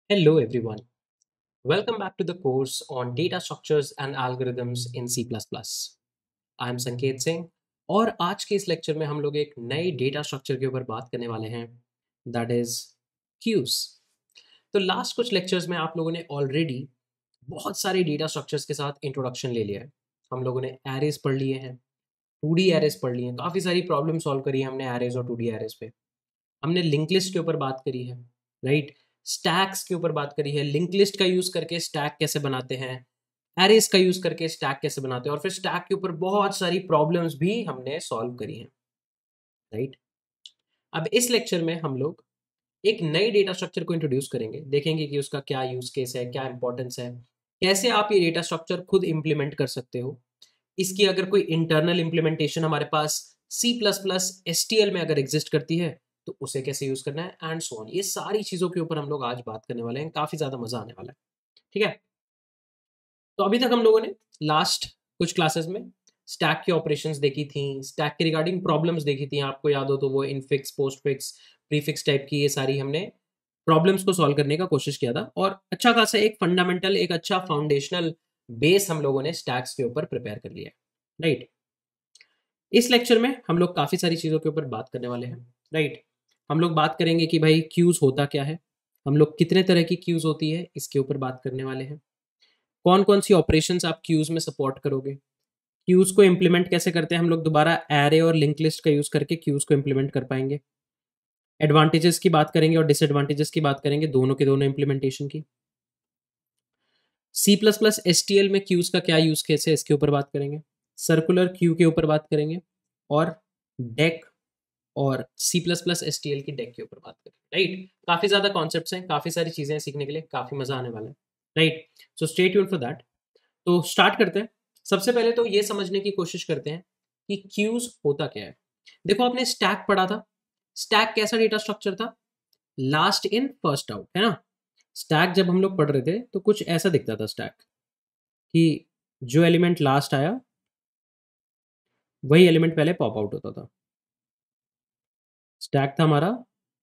Hello everyone. Welcome back to the course on data structures and algorithms in C++. I am Sanket Singh और आज के इस lecture में हम लोग एक नए डेटा स्ट्रक्चर के ऊपर बात करने वाले हैं दैट इज क्यूज। तो लास्ट कुछ लेक्चर्स में आप लोगों ने ऑलरेडी बहुत सारे डेटा स्ट्रक्चर्स के साथ इंट्रोडक्शन ले लिया है। हम लोगों ने एरेज पढ़ लिए हैं, 2D एरेज पढ़ लिए हैं, काफ़ी सारी प्रॉब्लम सॉल्व करी है हमने एरेज और 2D एरेज पे। हमने लिंक लिस्ट के ऊपर बात करी है, राइट। स्टैक्स के ऊपर बात करी है, लिंक लिस्ट का यूज करके स्टैक कैसे बनाते हैं, एरेस का यूज करके स्टैक कैसे बनाते हैं, और फिर स्टैक के ऊपर बहुत सारी प्रॉब्लम्स भी हमने सॉल्व करी हैं, राइट। अब इस लेक्चर में हम लोग एक नई डेटा स्ट्रक्चर को इंट्रोड्यूस करेंगे, देखेंगे कि उसका क्या यूज केस है, क्या इंपॉर्टेंस है, कैसे आप ये डेटा स्ट्रक्चर खुद इंप्लीमेंट कर सकते हो। इसकी अगर कोई इंटरनल इंप्लीमेंटेशन हमारे पास C++ STL में अगर एग्जिस्ट करती है तो उसे कैसे यूज करना है एंड सो ऑन। ये सारी चीजों के ऊपर हम लोग आज बात करने वाले हैं, काफी ज्यादा मजा आने वाला है, ठीक है। तो अभी तक हम लोगों ने लास्ट कुछ क्लासेस में स्टैक की ऑपरेशंस देखी थी, स्टैक के रिगार्डिंग प्रॉब्लम्स देखी थी, आपको याद हो तो वो इनफिक्स, पोस्टफिक्स, प्रीफिक्स टाइप की ये सारी हमने प्रॉब्लम्स को सॉल्व करने का कोशिश किया था, और अच्छा खासा एक फंडामेंटल, एक अच्छा फाउंडेशनल बेस हम लोगों ने स्टैक्स के ऊपर प्रिपेयर कर लिया है, राइट। इस लेक्चर में हम लोग काफ़ी सारी चीज़ों के ऊपर बात करने वाले हैं, राइट। हम लोग बात करेंगे कि भाई क्यूज़ होता क्या है, हम लोग कितने तरह की क्यूज़ होती है इसके ऊपर बात करने वाले हैं, कौन कौन सी ऑपरेशंस आप क्यूज़ में सपोर्ट करोगे, क्यूज़ को इम्प्लीमेंट कैसे करते हैं हम लोग दोबारा एरे और लिंक लिस्ट का यूज़ करके क्यूज़ को इम्प्लीमेंट कर पाएंगे, एडवांटेजेस की बात करेंगे और डिसएडवांटेजेस की बात करेंगे दोनों के दोनों इम्प्लीमेंटेशन की। C++STL में क्यूज़ का क्या यूज़ केस है इसके ऊपर बात करेंगे, सर्कुलर क्यू के ऊपर बात करेंगे, और डेक और C++STL की डेक के ऊपर बात करें, राइट। काफ़ी ज़्यादा कॉन्सेप्ट्स हैं, काफ़ी सारी चीज़ें हैं सीखने के लिए, काफ़ी मज़ा आने वाला है, right. So stay tuned for that. तो स्टार्ट करते हैं। सबसे पहले तो ये समझने की कोशिश करते हैं कि क्यूज होता क्या है। देखो आपने स्टैक पढ़ा था, स्टैक कैसा डेटा स्ट्रक्चर था, लास्ट इन फर्स्ट आउट, है ना। स्टैक जब हम लोग पढ़ रहे थे तो कुछ ऐसा दिखता था स्टैक, कि जो एलिमेंट लास्ट आया वही एलिमेंट पहले पॉप आउट होता था। स्टैक था हमारा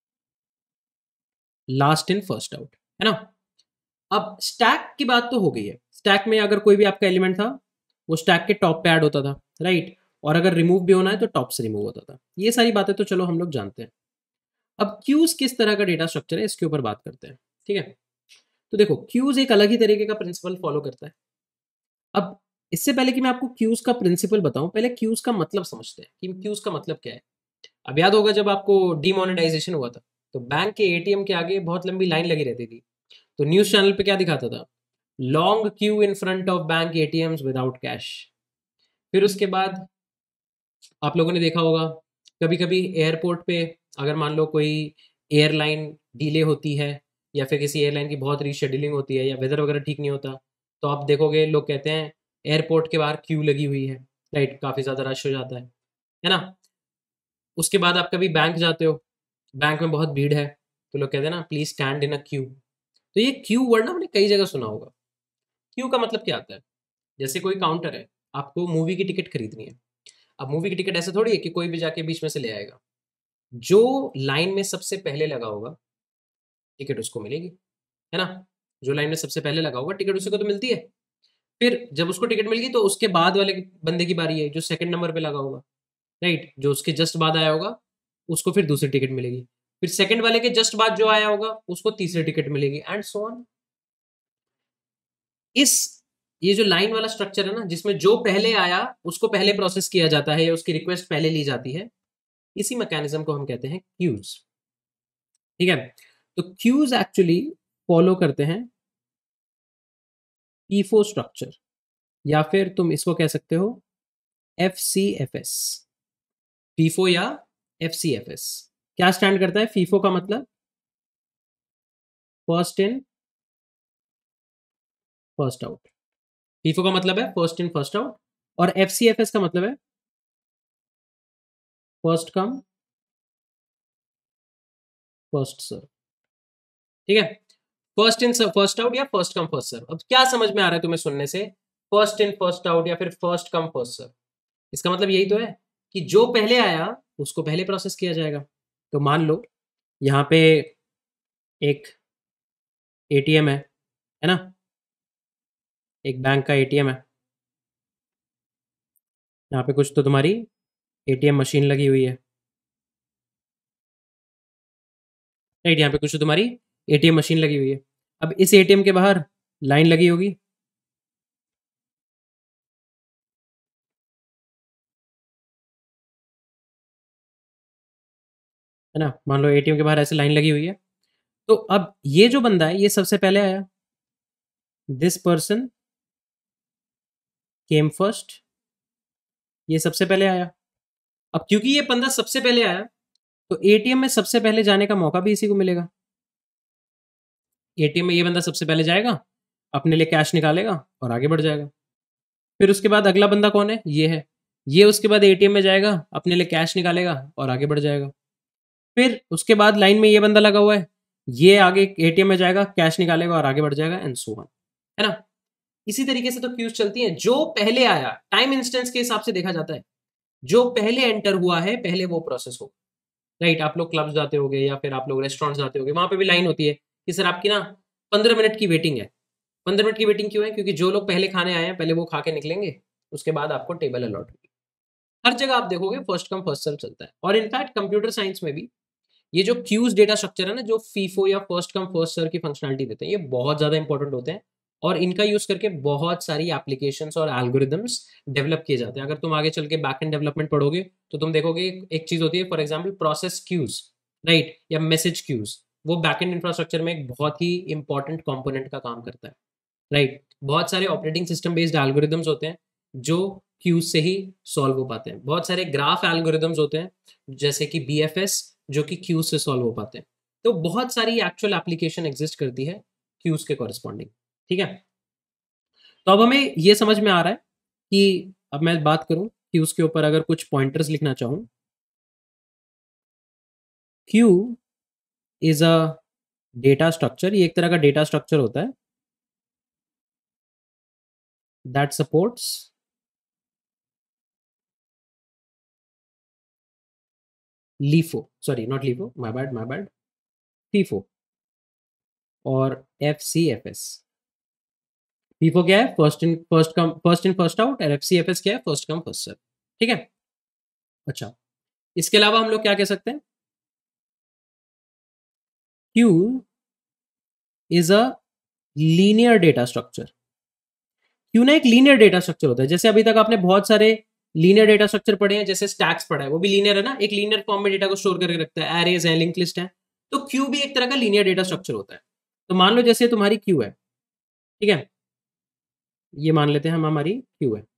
लास्ट इन फर्स्ट आउट, है ना। अब स्टैक की बात तो हो गई है, स्टैक में अगर कोई भी आपका एलिमेंट था वो स्टैक के टॉप पे ऐड होता था, राइट। और अगर रिमूव भी होना है तो टॉप से रिमूव होता था। ये सारी बातें तो चलो हम लोग जानते हैं। अब क्यूज किस तरह का डेटा स्ट्रक्चर है इसके ऊपर बात करते हैं, ठीक है। तो देखो क्यूज एक अलग ही तरीके का प्रिंसिपल फॉलो करता है। अब इससे पहले कि मैं आपको क्यूज का प्रिंसिपल बताऊं, पहले क्यूज का मतलब समझते हैं कि क्यूज का मतलब क्या है। अब याद होगा जब आपको डीमोनेटाइजेशन हुआ था तो बैंक के एटीएम के आगे बहुत लंबी लाइन लगी रहती थी, तो न्यूज चैनल पे क्या दिखाता था, long queue in front of bank ATMs without cash. फिर उसके बाद आप लोगों ने देखा होगा कभी कभी एयरपोर्ट पे अगर मान लो कोई एयरलाइन डिले होती है, या फिर किसी एयरलाइन की बहुत रीशेड्यूलिंग होती है, या वेदर वगैरह ठीक नहीं होता, तो आप देखोगे लोग कहते हैं एयरपोर्ट के बाहर क्यू लगी हुई है, राइट, काफ़ी ज़्यादा रश हो जाता है ना। उसके बाद आप कभी बैंक जाते हो, बैंक में बहुत भीड़ है, तो लोग कहते हैं ना please stand in a queue. तो ये क्यू वर्ड ना हमने कई जगह सुना होगा। क्यू का मतलब क्या आता है, जैसे कोई काउंटर है, आपको मूवी की टिकट खरीदनी है। अब मूवी की टिकट ऐसे थोड़ी है कि कोई भी जाके बीच में से ले आएगा, जो लाइन में सबसे पहले लगा होगा टिकट उसको मिलेगी, है ना। जो लाइन में सबसे पहले लगा होगा टिकट उसी को तो मिलती है। फिर जब उसको टिकट मिल गई तो उसके बाद वाले बंदे की बारी है जो सेकंड नंबर पे लगा होगा, राइट, जो उसके जस्ट बाद आया होगा उसको फिर दूसरी टिकट मिलेगी। फिर सेकंड वाले के जस्ट बाद जो आया होगा उसको तीसरी टिकट मिलेगी एंड सो ऑन। इस ये जो लाइन वाला स्ट्रक्चर है ना, जिसमें जो पहले आया उसको पहले प्रोसेस किया जाता है या उसकी रिक्वेस्ट पहले ली जाती है, इसी मैकेनिज्म को हम कहते हैं क्यूज, ठीक है। तो क्यूज एक्चुअली फॉलो करते हैं पीफो स्ट्रक्चर, या फिर तुम इसको कह सकते हो FCFS, फीफो या FCFS। क्या स्टैंड करता है फीफो का मतलब, first in first out. FIFO का मतलब है फर्स्ट इन फर्स्ट आउट, और FCFS का मतलब है फर्स्ट कम फर्स्ट सर्व, ठीक है। फर्स्ट इन फर्स्ट आउट या फर्स्ट कम फर्स्ट सर्व। अब क्या समझ में आ रहा है तुम्हें सुनने से, फर्स्ट इन फर्स्ट आउट या फिर फर्स्ट कम फर्स्ट सर्व। इसका मतलब यही तो है कि जो पहले आया उसको पहले प्रोसेस किया जाएगा। तो मान लो यहाँ पे एक एटीएम है ना, एक बैंक का एटीएम है, यहाँ पे कुछ तो तुम्हारी एटीएम मशीन लगी हुई है, राइट, यहाँ पे कुछ तो तुम्हारी एटीएम मशीन लगी हुई है। अब इस एटीएम के बाहर लाइन लगी होगी, है ना, मान लो एटीएम के बाहर ऐसे लाइन लगी हुई है। तो अब ये जो बंदा है ये सबसे पहले आया, दिस पर्सन केम फर्स्ट, ये सबसे पहले आया। अब क्योंकि ये बंदा सबसे पहले आया तो एटीएम में सबसे पहले जाने का मौका भी इसी को मिलेगा। एटीएम में ये बंदा सबसे पहले जाएगा, अपने लिए कैश निकालेगा और आगे बढ़ जाएगा। फिर उसके बाद अगला बंदा कौन है, ये है, ये उसके बाद एटीएम में जाएगा, अपने लिए कैश निकालेगा और आगे बढ़ जाएगा। फिर उसके बाद लाइन में ये बंदा लगा हुआ है, ये आगे एटीएम में जाएगा, कैश निकालेगा और आगे बढ़ जाएगा, एंड सो ऑन, है ना। इसी तरीके से तो क्यूज चलती हैं, जो पहले आया टाइम इंस्टेंस के हिसाब से देखा जाता है, जो पहले एंटर हुआ है पहले वो प्रोसेस हो, राइट। आप लोग क्लब्स जाते होगे या फिर आप लोग रेस्टोरेंट जाते होगे, वहां पे भी लाइन होती है कि सर आपकी ना 15 मिनट की वेटिंग है। 15 मिनट की वेटिंग क्यों है, क्योंकि जो लोग पहले खाने आए हैं पहले वो खा के निकलेंगे, उसके बाद आपको टेबल अलॉट होगी। हर जगह आप देखोगे फर्स्ट कम फर्स्ट सर्व चलता है। और इनफैक्ट कंप्यूटर साइंस में भी ये जो क्यूज डेटा स्ट्रक्चर है ना, जो फीफो या फर्स्ट कम फर्स्ट सर्व की फंक्शनलिटी देते हैं, ये बहुत ज्यादा इंपॉर्टेंट होते हैं और इनका यूज करके बहुत सारी एप्लीकेशंस और एल्गोरिदम्स डेवलप किए जाते हैं। अगर तुम आगे चल के बैक एंड डेवलपमेंट पढ़ोगे तो तुम देखोगे एक चीज होती है, for example process queues, right, या मैसेज क्यूज, वो बैक एंड इंफ्रास्ट्रक्चर में एक बहुत ही इंपॉर्टेंट कंपोनेंट का काम करता है, राइट। बहुत सारे ऑपरेटिंग सिस्टम बेस्ड एल्गोरिदम्स होते हैं जो क्यूज से ही सॉल्व हो पाते हैं। बहुत सारे ग्राफ एल्गोरिदम्स होते हैं जैसे कि बीएफएस, जो कि क्यूज से सॉल्व हो पाते हैं। तो बहुत सारी एक्चुअल एप्लीकेशन एग्जिस्ट करती है क्यूज के कॉरेस्पॉन्डिंग, ठीक है। तो अब हमें ये समझ में आ रहा है कि अब मैं बात करूं क्यूज के ऊपर, अगर कुछ पॉइंटर्स लिखना चाहूं, queue is a data structure, ये एक तरह का डेटा स्ट्रक्चर होता है that supports LIFO, sorry not LIFO, my bad, FIFO और एफसीएफएस। फीफो क्या है, फर्स्ट इन फर्स्ट आउट, और एफसीएफएस क्या है, फर्स्ट कम फर्स्ट सर्व, ठीक है। अच्छा, इसके अलावा हम लोग क्या कह सकते हैं, queue is a linear data structure. क्यों ना एक लीनियर डेटा स्ट्रक्चर होता है, जैसे अभी तक आपने बहुत सारे लीनियर डेटा स्ट्रक्चर पढ़े हैं, जैसे स्टैक्स पढ़ा है, वो भी लीनियर है ना, एक लीनियर फॉर्म में डेटा को स्टोर करके रखता है, एरेज है, लिंक लिस्ट है। तो क्यू भी एक तरह का लीनियर डेटा स्ट्रक्चर होता है। तो मान लो जैसे तुम्हारी क्यू है, ठीक है, ये मान लेते हैं हम हमारी क्यू है।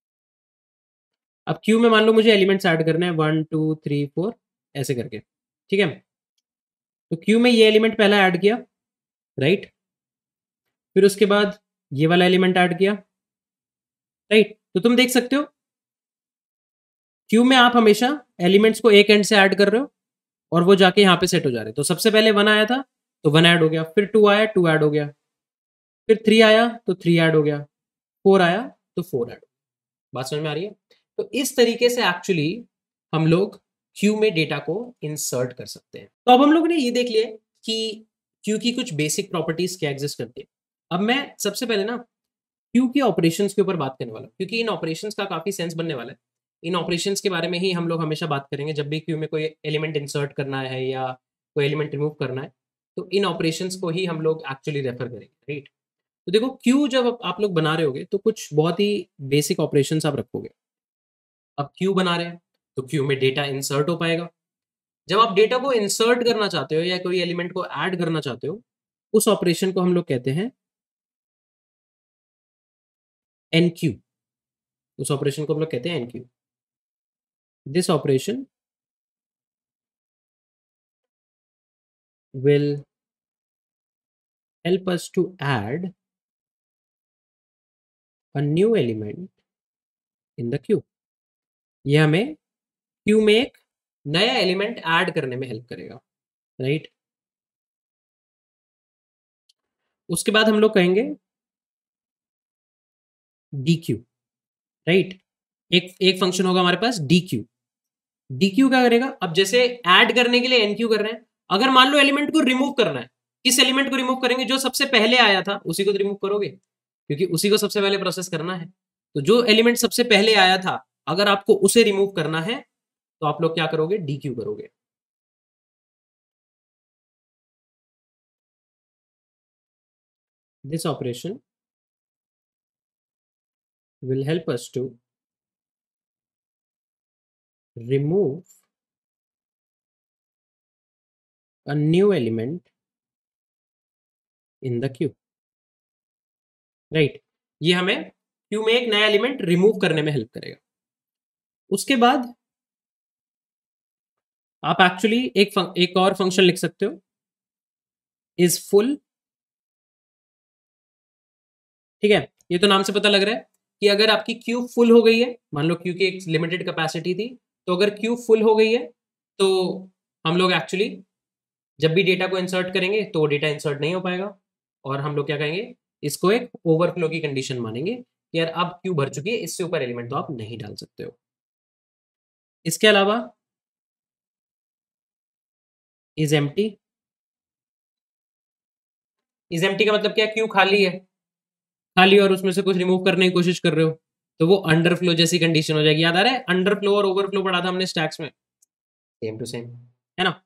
अब क्यू में मान लो मुझे एलिमेंट्स ऐड करने हैं 1 2 3 4 ऐसे करके, ठीक है। तो क्यू में ये एलिमेंट पहला ऐड किया, राइट, फिर उसके बाद ये वाला एलिमेंट ऐड किया, राइट। तो तुम देख सकते हो क्यू में आप हमेशा एलिमेंट्स को एक एंड से ऐड कर रहे हो और वो जाके यहाँ पे सेट हो जा रहे हैं। तो सबसे पहले 1 आया था तो 1 ऐड हो गया, फिर 2 आया 2 ऐड हो गया, फिर 3 आया तो 3 ऐड हो गया, 4 आया तो 4 ऐड। बात समझ में आ रही है। तो इस तरीके से एक्चुअली हम लोग क्यू में डेटा को इंसर्ट कर सकते हैं। तो अब हम लोगों ने ये देख लिया कि क्यू की कुछ बेसिक प्रॉपर्टीज क्या एग्जिस्ट करती है। अब मैं सबसे पहले ना क्यू की ऑपरेशंस के ऊपर बात करने वाला हूँ, क्योंकि इन ऑपरेशंस का काफी सेंस बनने वाला है। इन ऑपरेशंस के बारे में ही हम लोग हमेशा बात करेंगे जब भी क्यू में कोई एलिमेंट इंसर्ट करना है या कोई एलिमेंट रिमूव करना है, तो इन ऑपरेशंस को ही हम लोग एक्चुअली रेफर करेंगे, राइट। तो देखो क्यू जब आप लोग बना रहे होगे तो कुछ बहुत ही बेसिक ऑपरेशंस आप रखोगे। अब क्यू बना रहे हैं तो क्यू में डेटा इंसर्ट हो पाएगा। जब आप डेटा को इंसर्ट करना चाहते हो या कोई एलिमेंट को ऐड करना चाहते हो, उस ऑपरेशन को हम लोग कहते हैं एनक्यू। उस ऑपरेशन को हम लोग कहते हैं enqueue. This operation will help us to add a new element in the queue। ये हमें क्यू में एक नया एलिमेंट ऐड करने में हेल्प करेगा, राइट। उसके बाद हम लोग कहेंगे डी क्यू, राइट। एक फंक्शन होगा हमारे पास डी क्यू। डी क्यू क्या करेगा, अब जैसे ऐड करने के लिए एन क्यू कर रहे हैं, अगर मान लो एलिमेंट को रिमूव करना है किस एलिमेंट को रिमूव करेंगे? जो सबसे पहले आया था उसी को रिमूव करोगे, क्योंकि उसी को सबसे पहले प्रोसेस करना है। तो जो एलिमेंट सबसे पहले आया था अगर आपको उसे रिमूव करना है तो आप लोग क्या करोगे? डीक्यू करोगे। This operation will help us to remove a new element in the queue, right? ये हमें क्यू में एक नया एलिमेंट रिमूव करने में हेल्प करेगा। उसके बाद आप एक्चुअली एक और फंक्शन लिख सकते हो, इज फुल। ठीक है, ये तो नाम से पता लग रहा है कि अगर आपकी क्यू फुल हो गई है, मान लो क्यू की एक लिमिटेड कैपेसिटी थी, तो अगर क्यू फुल हो गई है तो हम लोग एक्चुअली जब भी डेटा को इंसर्ट करेंगे तो वो डेटा इंसर्ट नहीं हो पाएगा, और हम लोग क्या कहेंगे? इसको एक ओवरफ्लो की कंडीशन मानेंगे कि यार अब क्यू भर चुकी है, इससे ऊपर एलिमेंट तो आप नहीं डाल सकते हो। इसके अलावा इज एम्प्टी। इज एम्प्टी का मतलब क्या है? क्यू खाली है, खाली और उसमें से कुछ रिमूव करने की कोशिश कर रहे हो तो वो अंडरफ्लो जैसी कंडीशन हो जाएगी। याद आ रहा है अंडरफ्लो और ओवरफ्लो पढ़ा था हमने स्टैक्स में, सेम टू सेम, है ना?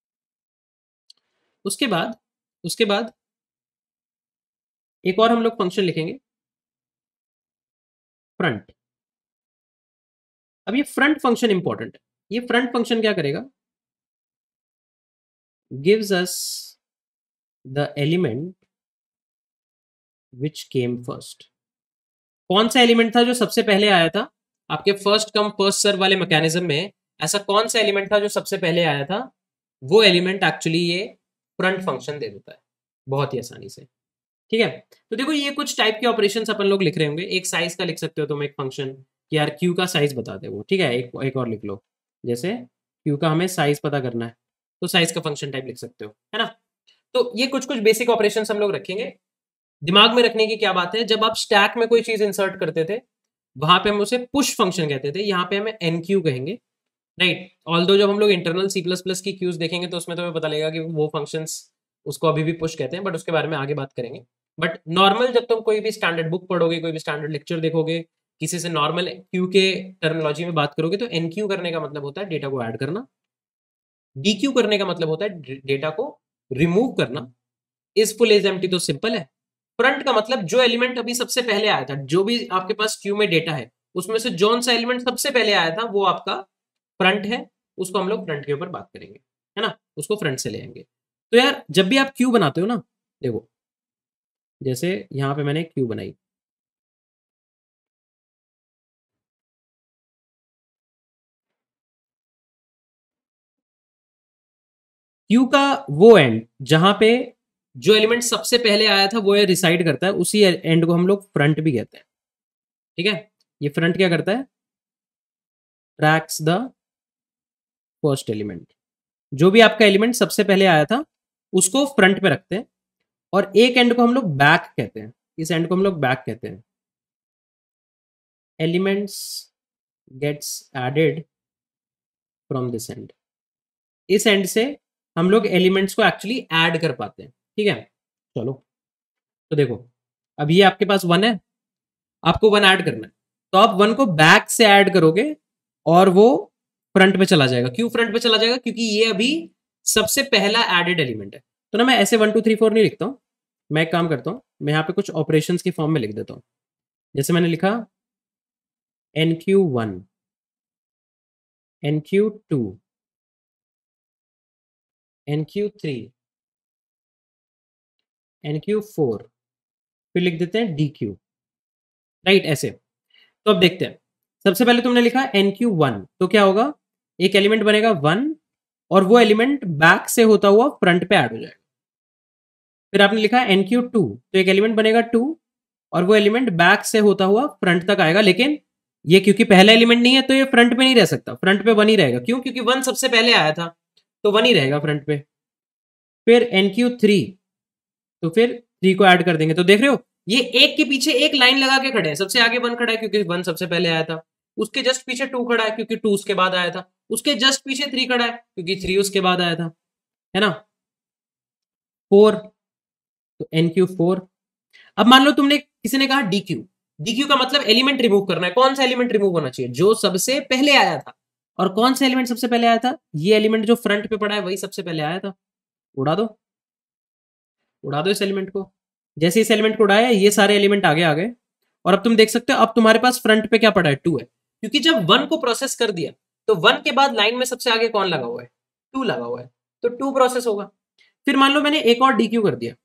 उसके बाद एक और हम लोग फंक्शन लिखेंगे, फ्रंट। अब ये फ्रंट फंक्शन इंपॉर्टेंट है। ये फ्रंट फंक्शन क्या करेगा? Gives us the element which came first. कौन सा एलिमेंट था जो सबसे पहले आया था? आपके फर्स्ट कम फर्स्ट सर्व वाले मैकेनिज्म में ऐसा कौन सा एलिमेंट था जो सबसे पहले आया था? वो एलिमेंट एक्चुअली ये फ्रंट फंक्शन दे देता है बहुत ही आसानी से। ठीक है, तो देखो ये कुछ टाइप के ऑपरेशन अपन लोग लिख रहे होंगे। एक साइज का लिख सकते हो तुम एक फंक्शन कि यार क्यू का साइज बता दे वो। ठीक है, एक और लिख लो, जैसे क्यू का हमें साइज पता करना है तो साइज का फंक्शन टाइप लिख सकते हो, है ना? तो ये कुछ कुछ बेसिक ऑपरेशन हम लोग रखेंगे। दिमाग में रखने की क्या बात है, जब आप स्टैक में कोई चीज इंसर्ट करते थे वहां पे हम उसे पुश फंक्शन कहते थे, यहाँ पे हमें एनक्यू कहेंगे, राइट? ऑल्दो जब हम लोग इंटरनल सी प्लस प्लस की क्यूज देखेंगे तो उसमें तुम्हें पता लगेगा कि वो फंक्शंस उसको अभी भी पुश कहते हैं, बट उसके बारे में आगे बात करेंगे। बट नॉर्मल जब तुम कोई भी स्टैंडर्ड बुक पढ़ोगे, कोई भी स्टैंडर्ड लेक्चर देखोगे, किसी से नॉर्मल क्यू के टर्मिनोलॉजी में बात करोगे तो एनक्यू करने का मतलब होता है डेटा को ऐड करना, डीक्यू करने का मतलब होता है डेटा को रिमूव करना, इज फुल इज एम्प्टी तो सिंपल है। फ्रंट का मतलब जो एलिमेंट अभी सबसे पहले आया था, जो भी आपके पास क्यू में डेटा है उसमें से जौन सा एलिमेंट सबसे पहले आया था वो आपका फ्रंट है, उसको हम लोग फ्रंट के ऊपर बात करेंगे, है ना? उसको फ्रंट से ले आएंगे। तो यार जब भी आप क्यू बनाते हो ना, देखो जैसे यहां पे मैंने क्यू बनाई, क्यू का वो एंड जहां पे जो एलिमेंट सबसे पहले आया था वो रिसाइड करता है, उसी एंड को हम लोग फ्रंट भी कहते हैं। ठीक है, ये फ्रंट क्या करता है? Tracks the first element. जो भी आपका एलिमेंट सबसे पहले आया था उसको फ्रंट पे रखते हैं, और एक एंड को हम लोग बैक कहते हैं, इस एंड को हम लोग बैक कहते हैं। Elements gets added from this end. इस एंड से हम लोग एलिमेंट्स को एक्चुअली ऐड कर पाते हैं। ठीक है, चलो तो देखो अब ये आपके पास वन है, आपको वन ऐड करना है, तो आप वन को बैक से ऐड करोगे और वो फ्रंट पे चला जाएगा। क्यों फ्रंट पे चला जाएगा? क्योंकि ये अभी सबसे पहला एडेड एलिमेंट है। तो ना मैं ऐसे 1 2 3 4 नहीं लिखता हूं, मैं एक काम करता हूं, मैं यहाँ पे कुछ ऑपरेशंस की फॉर्म में लिख देता हूं। जैसे मैंने लिखा NQ1, NQ2, NQ3, NQ4, फिर लिख देते हैं DQ, राइट? ऐसे। तो अब देखते हैं, सबसे पहले तुमने लिखा NQ1, तो क्या होगा? एक एलिमेंट बनेगा 1 और वो एलिमेंट बैक से होता हुआ फ्रंट पे ऐड हो जाएगा। फिर आपने लिखा NQ2, तो एक एलिमेंट बनेगा 2 और वो एलिमेंट बैक से होता हुआ फ्रंट तक आएगा, लेकिन ये क्योंकि पहला एलिमेंट नहीं है तो ये फ्रंट पे नहीं रह सकता, फ्रंट पे 1 ही रहेगा। क्यों? क्योंकि 1 सबसे पहले आया था तो 1 ही रहेगा फ्रंट पे। फिर NQ3, तो फिर 3 को ऐड कर देंगे। तो देख रहे हो ये एक के पीछे एक लाइन लगा के खड़े हैं। सबसे आगे 1 खड़ा है क्योंकि 1 सबसे पहले आया था, उसके जस्ट पीछे 2 खड़ा है क्योंकि 2 उसके बाद आया था, उसके जस्ट पीछे 3 खड़ा है क्योंकि 3 उसके बाद आया था, है ना? 4, तो NQ4। अब मान लो तुमने किसी ने कहा DQ, DQ का मतलब एलिमेंट रिमूव करना है। कौन सा एलिमेंट रिमूव होना चाहिए? जो सबसे पहले आया था। और कौन सा एलिमेंट सबसे पहले आया था? ये एलिमेंट जो फ्रंट पे पड़ा है वही सबसे पहले आया था। उड़ा दो, उड़ा दो इस एलिमेंट को। जैसे इस एलिमेंट को उड़ाया, ये सारे एलिमेंट आगे आ गए। और अब तुम देख सकते हो, अब तुम्हारे पास फ्रंट पे क्या पड़ा है? 2 है। क्योंकि जब 1 को प्रोसेस कर दिया तो 1 के बाद लाइन में सबसे आगे कौन लगा हुआ है? 2 लगा हुआ है, तो 2 प्रोसेस होगा। फिर मान लो मैंने एक और DQ कर दिया,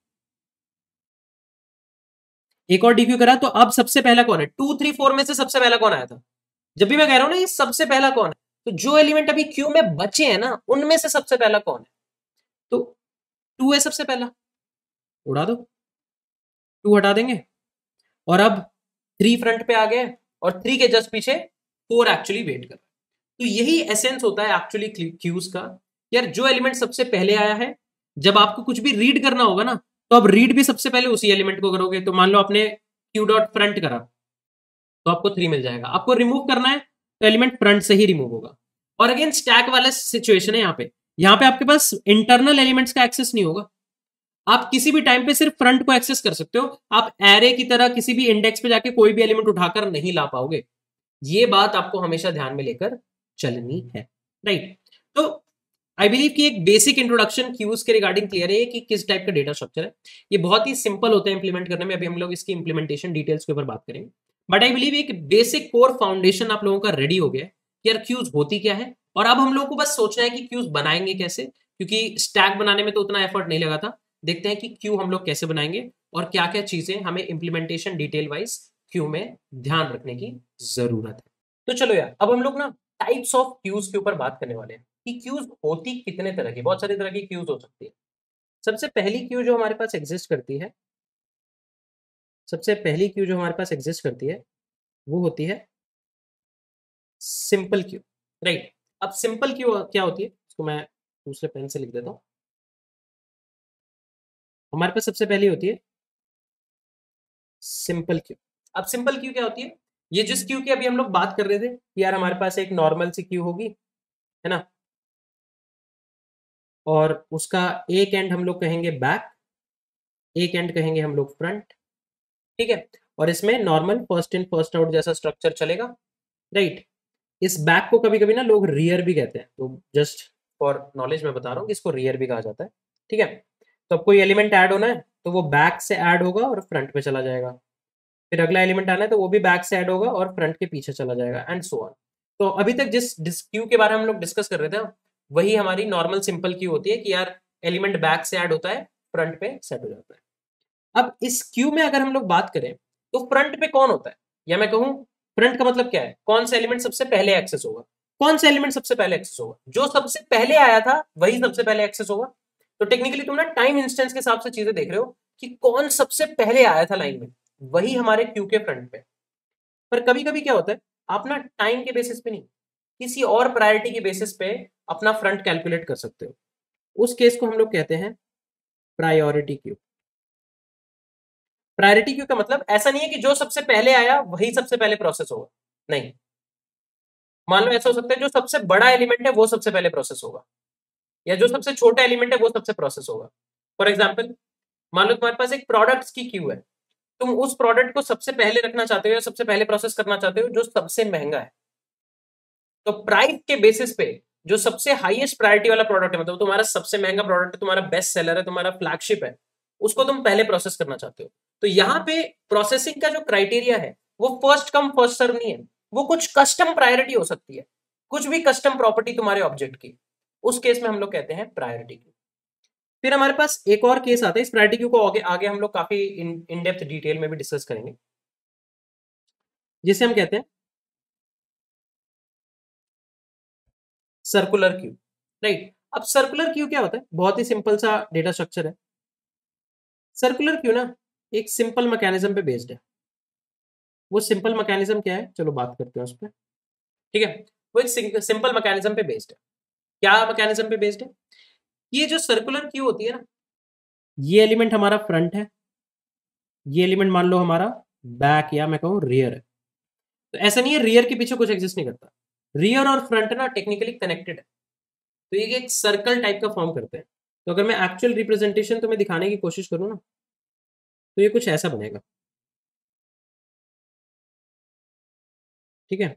एक और DQ करा, तो अब सबसे पहला कौन है? 2, 3, 4 में से सबसे पहला कौन आया था? जब भी मैं कह रहा हूं ना ये सबसे पहला कौन है, तो जो एलिमेंट अभी क्यू में बचे हैं ना, उनमें से सबसे पहला कौन है? तो 2 है सबसे पहला। उड़ा दो, 2 हटा देंगे। और अब 3 फ्रंट पे आ गए, और 3 के जस्ट पीछे 4 एक्चुअली वेट कर रहा है। तो यही एसेंस होता है एक्चुअली क्यूज का। यार जो एलिमेंट सबसे पहले आया है, जब आपको कुछ भी रीड करना होगा ना, तो आप रीड भी सबसे पहले उसी एलिमेंट को करोगे। तो मान लो आपने क्यू डॉट फ्रंट करा, तो आपको 3 मिल जाएगा। आपको रिमूव करना है तो एलिमेंट फ्रंट से ही रिमूव होगा। और अगेन स्टैक वाला सिचुएशन है यहाँ पे आपके पास इंटरनल एलिमेंट्स का एक्सेस नहीं होगा। आप किसी भी टाइम पे सिर्फ फ्रंट को एक्सेस कर सकते हो। आप एरे की तरह किसी भी इंडेक्स पे जाके कोई भी एलिमेंट उठाकर नहीं ला पाओगे। ये बात आपको हमेशा ध्यान में लेकर चलनी है, राइट? तो आई बिलीव कि एक बेसिक इंट्रोडक्शन क्यूज के रिगार्डिंग क्लियर है कि किस टाइप का डेटा स्ट्रक्चर है। ये बहुत ही सिंपल होता है इंप्लीमेंट करने में। अभी हम लोग इसकी इंप्लीमेंटेशन डिटेल्स के ऊपर बात करेंगे। बट आई बिलीव एक बेसिक कोर फाउंडेशन आप लोगों का रेडी हो गया कि यार क्यूज होती क्या है। और अब हम लोगों को बस सोचना है कि क्यूज बनाएंगे कैसे, क्योंकि स्टैक बनाने में तो उतना एफर्ट नहीं लगा था। देखते हैं कि क्यू हम लोग कैसे बनाएंगे और क्या क्या चीजें हमें इंप्लीमेंटेशन डिटेल वाइज क्यू में ध्यान रखने की जरूरत है। तो चलो यार, अब हम लोग ना टाइप्स ऑफ क्यूज के ऊपर बात करने वाले हैं कि क्यूज होती कितने तरह की। बहुत सारी तरह की क्यूज हो सकती है। सबसे पहली क्यू जो हमारे पास एग्जिस्ट करती है, सबसे पहली क्यू जो हमारे पास एग्जिस्ट करती है, वो होती है सिंपल क्यू, राइट? अब सिंपल क्यू क्या होती है, इसको मैं दूसरे पेन से लिख देता हूं। हमारे पास सबसे पहली होती है सिंपल क्यू। अब सिंपल क्यू क्या होती है? ये जिस क्यू की अभी हम लोग बात कर रहे थे, यार हमारे पास एक नॉर्मल सी क्यू होगी, है ना? और उसका एक एंड हम लोग कहेंगे बैक, एक एंड कहेंगे हम लोग फ्रंट, ठीक है? और इसमें normal first in first out जैसा स्ट्रक्चर चलेगा, राइट? इस बैक को कभी कभी ना लोग रियर भी कहते हैं, तो जस्ट फॉर नॉलेज मैं बता रहा हूँ कि इसको रियर भी कहा जाता है, ठीक है? तो अब कोई एलिमेंट ऐड होना है तो वो बैक से ऐड होगा और फ्रंट में चला जाएगा। फिर अगला एलिमेंट आना है तो वो भी बैक से ऐड होगा और फ्रंट के पीछे चला जाएगा, एंड सो ऑन। तो अभी तक जिस क्यू के बारे में हम लोग डिस्कस कर रहे थे, वही हमारी नॉर्मल सिंपल क्यू होती है कि यार एलिमेंट बैक से ऐड होता है, फ्रंट पे सेट हो जाता है। अब इस क्यू में अगर हम लोग बात करें तो फ्रंट पे कौन होता है, या मैं कहूं फ्रंट का मतलब क्या है? कौन सा एलिमेंट सबसे पहले एक्सेस होगा? कौन सा एलिमेंट सबसे पहले एक्सेस होगा? जो सबसे पहले आया था वही सबसे पहले एक्सेस होगा। तो टेक्निकली तुम ना टाइम इंस्टेंस के हिसाब से चीजें देख रहे हो कि कौन सबसे पहले आया था लाइन में, वही हमारे क्यू के फ्रंट पे। पर कभी कभी क्या होता है, आप ना टाइम के बेसिस पे नहीं, किसी और प्रायोरिटी के बेसिस पे अपना फ्रंट कैलकुलेट कर सकते हो। उस केस को हम लोग कहते हैं प्रायोरिटी क्यू। प्रायोरिटी क्यू का मतलब ऐसा नहीं है कि जो सबसे पहले आया वही सबसे पहले प्रोसेस होगा, नहीं। मान लो ऐसा हो सकता है जो सबसे बड़ा एलिमेंट है वो सबसे पहले प्रोसेस होगा, या जो सबसे छोटा एलिमेंट है वो सबसे प्रोसेस होगा। फॉर एग्जाम्पल, मान लो तुम्हारे पास एक प्रोडक्ट्स की क्यू है, तुम उस प्रोडक्ट को सबसे पहले रखना चाहते हो या सबसे पहले प्रोसेस करना चाहते हो जो सबसे महंगा है। तो प्राइस के बेसिस पे जो सबसे हाईएस्ट प्रायोरिटी वाला प्रोडक्ट है, मतलब तुम्हारा सबसे महंगा प्रोडक्ट है, तुम्हारा बेस्ट सेलर है, तुम्हारा फ्लैगशिप है, उसको तुम पहले प्रोसेस करना चाहते हो। तो यहाँ पे प्रोसेसिंग का जो क्राइटेरिया है वो फर्स्ट कम फर्स्ट सर्व नहीं है, वो कुछ कस्टम प्रायोरिटी हो सकती है, कुछ भी कस्टम प्रॉपर्टी तुम्हारे ऑब्जेक्ट की, उस केस में हम लोग कहते हैं प्रायोरिटी क्यू। फिर हमारे पास एक और केस आता है, इस प्रायोरिटी क्यू को आगे आगे हम लोग काफी इन डेप्थ डिटेल में भी डिस्कस करेंगे, जिसे हम कहते हैं सर्कुलर क्यू, राइट? अब सर्कुलर क्यू क्या होता है? बहुत ही सिंपल सा डेटा स्ट्रक्चर है। सर्कुलर क्यू ना एक सिंपल मैकेनिज्म पे बेस्ड है। वो सिंपल मैकेनिज्म क्या है, चलो बात करते हैं उस पर, ठीक है? वो एक सिंपल मैकेनिज्म पे बेस्ड है। क्या मैकेनिज्म पे बेस्ड है? ये जो सर्कुलर क्यू होती है ना, ये एलिमेंट हमारा फ्रंट है, ये एलिमेंट मान लो हमारा बैक या मैं कहूँ रियर है। तो ऐसा नहीं है रियर के पीछे कुछ एग्जिस्ट नहीं करता, रियर और फ्रंट ना टेक्निकली कनेक्टेड है। तो ये एक सर्कल टाइप का फॉर्म करते हैं। तो अगर मैं एक्चुअल रिप्रेजेंटेशन तुम्हें दिखाने की कोशिश करूँ ना, तो ये कुछ ऐसा बनेगा, ठीक है।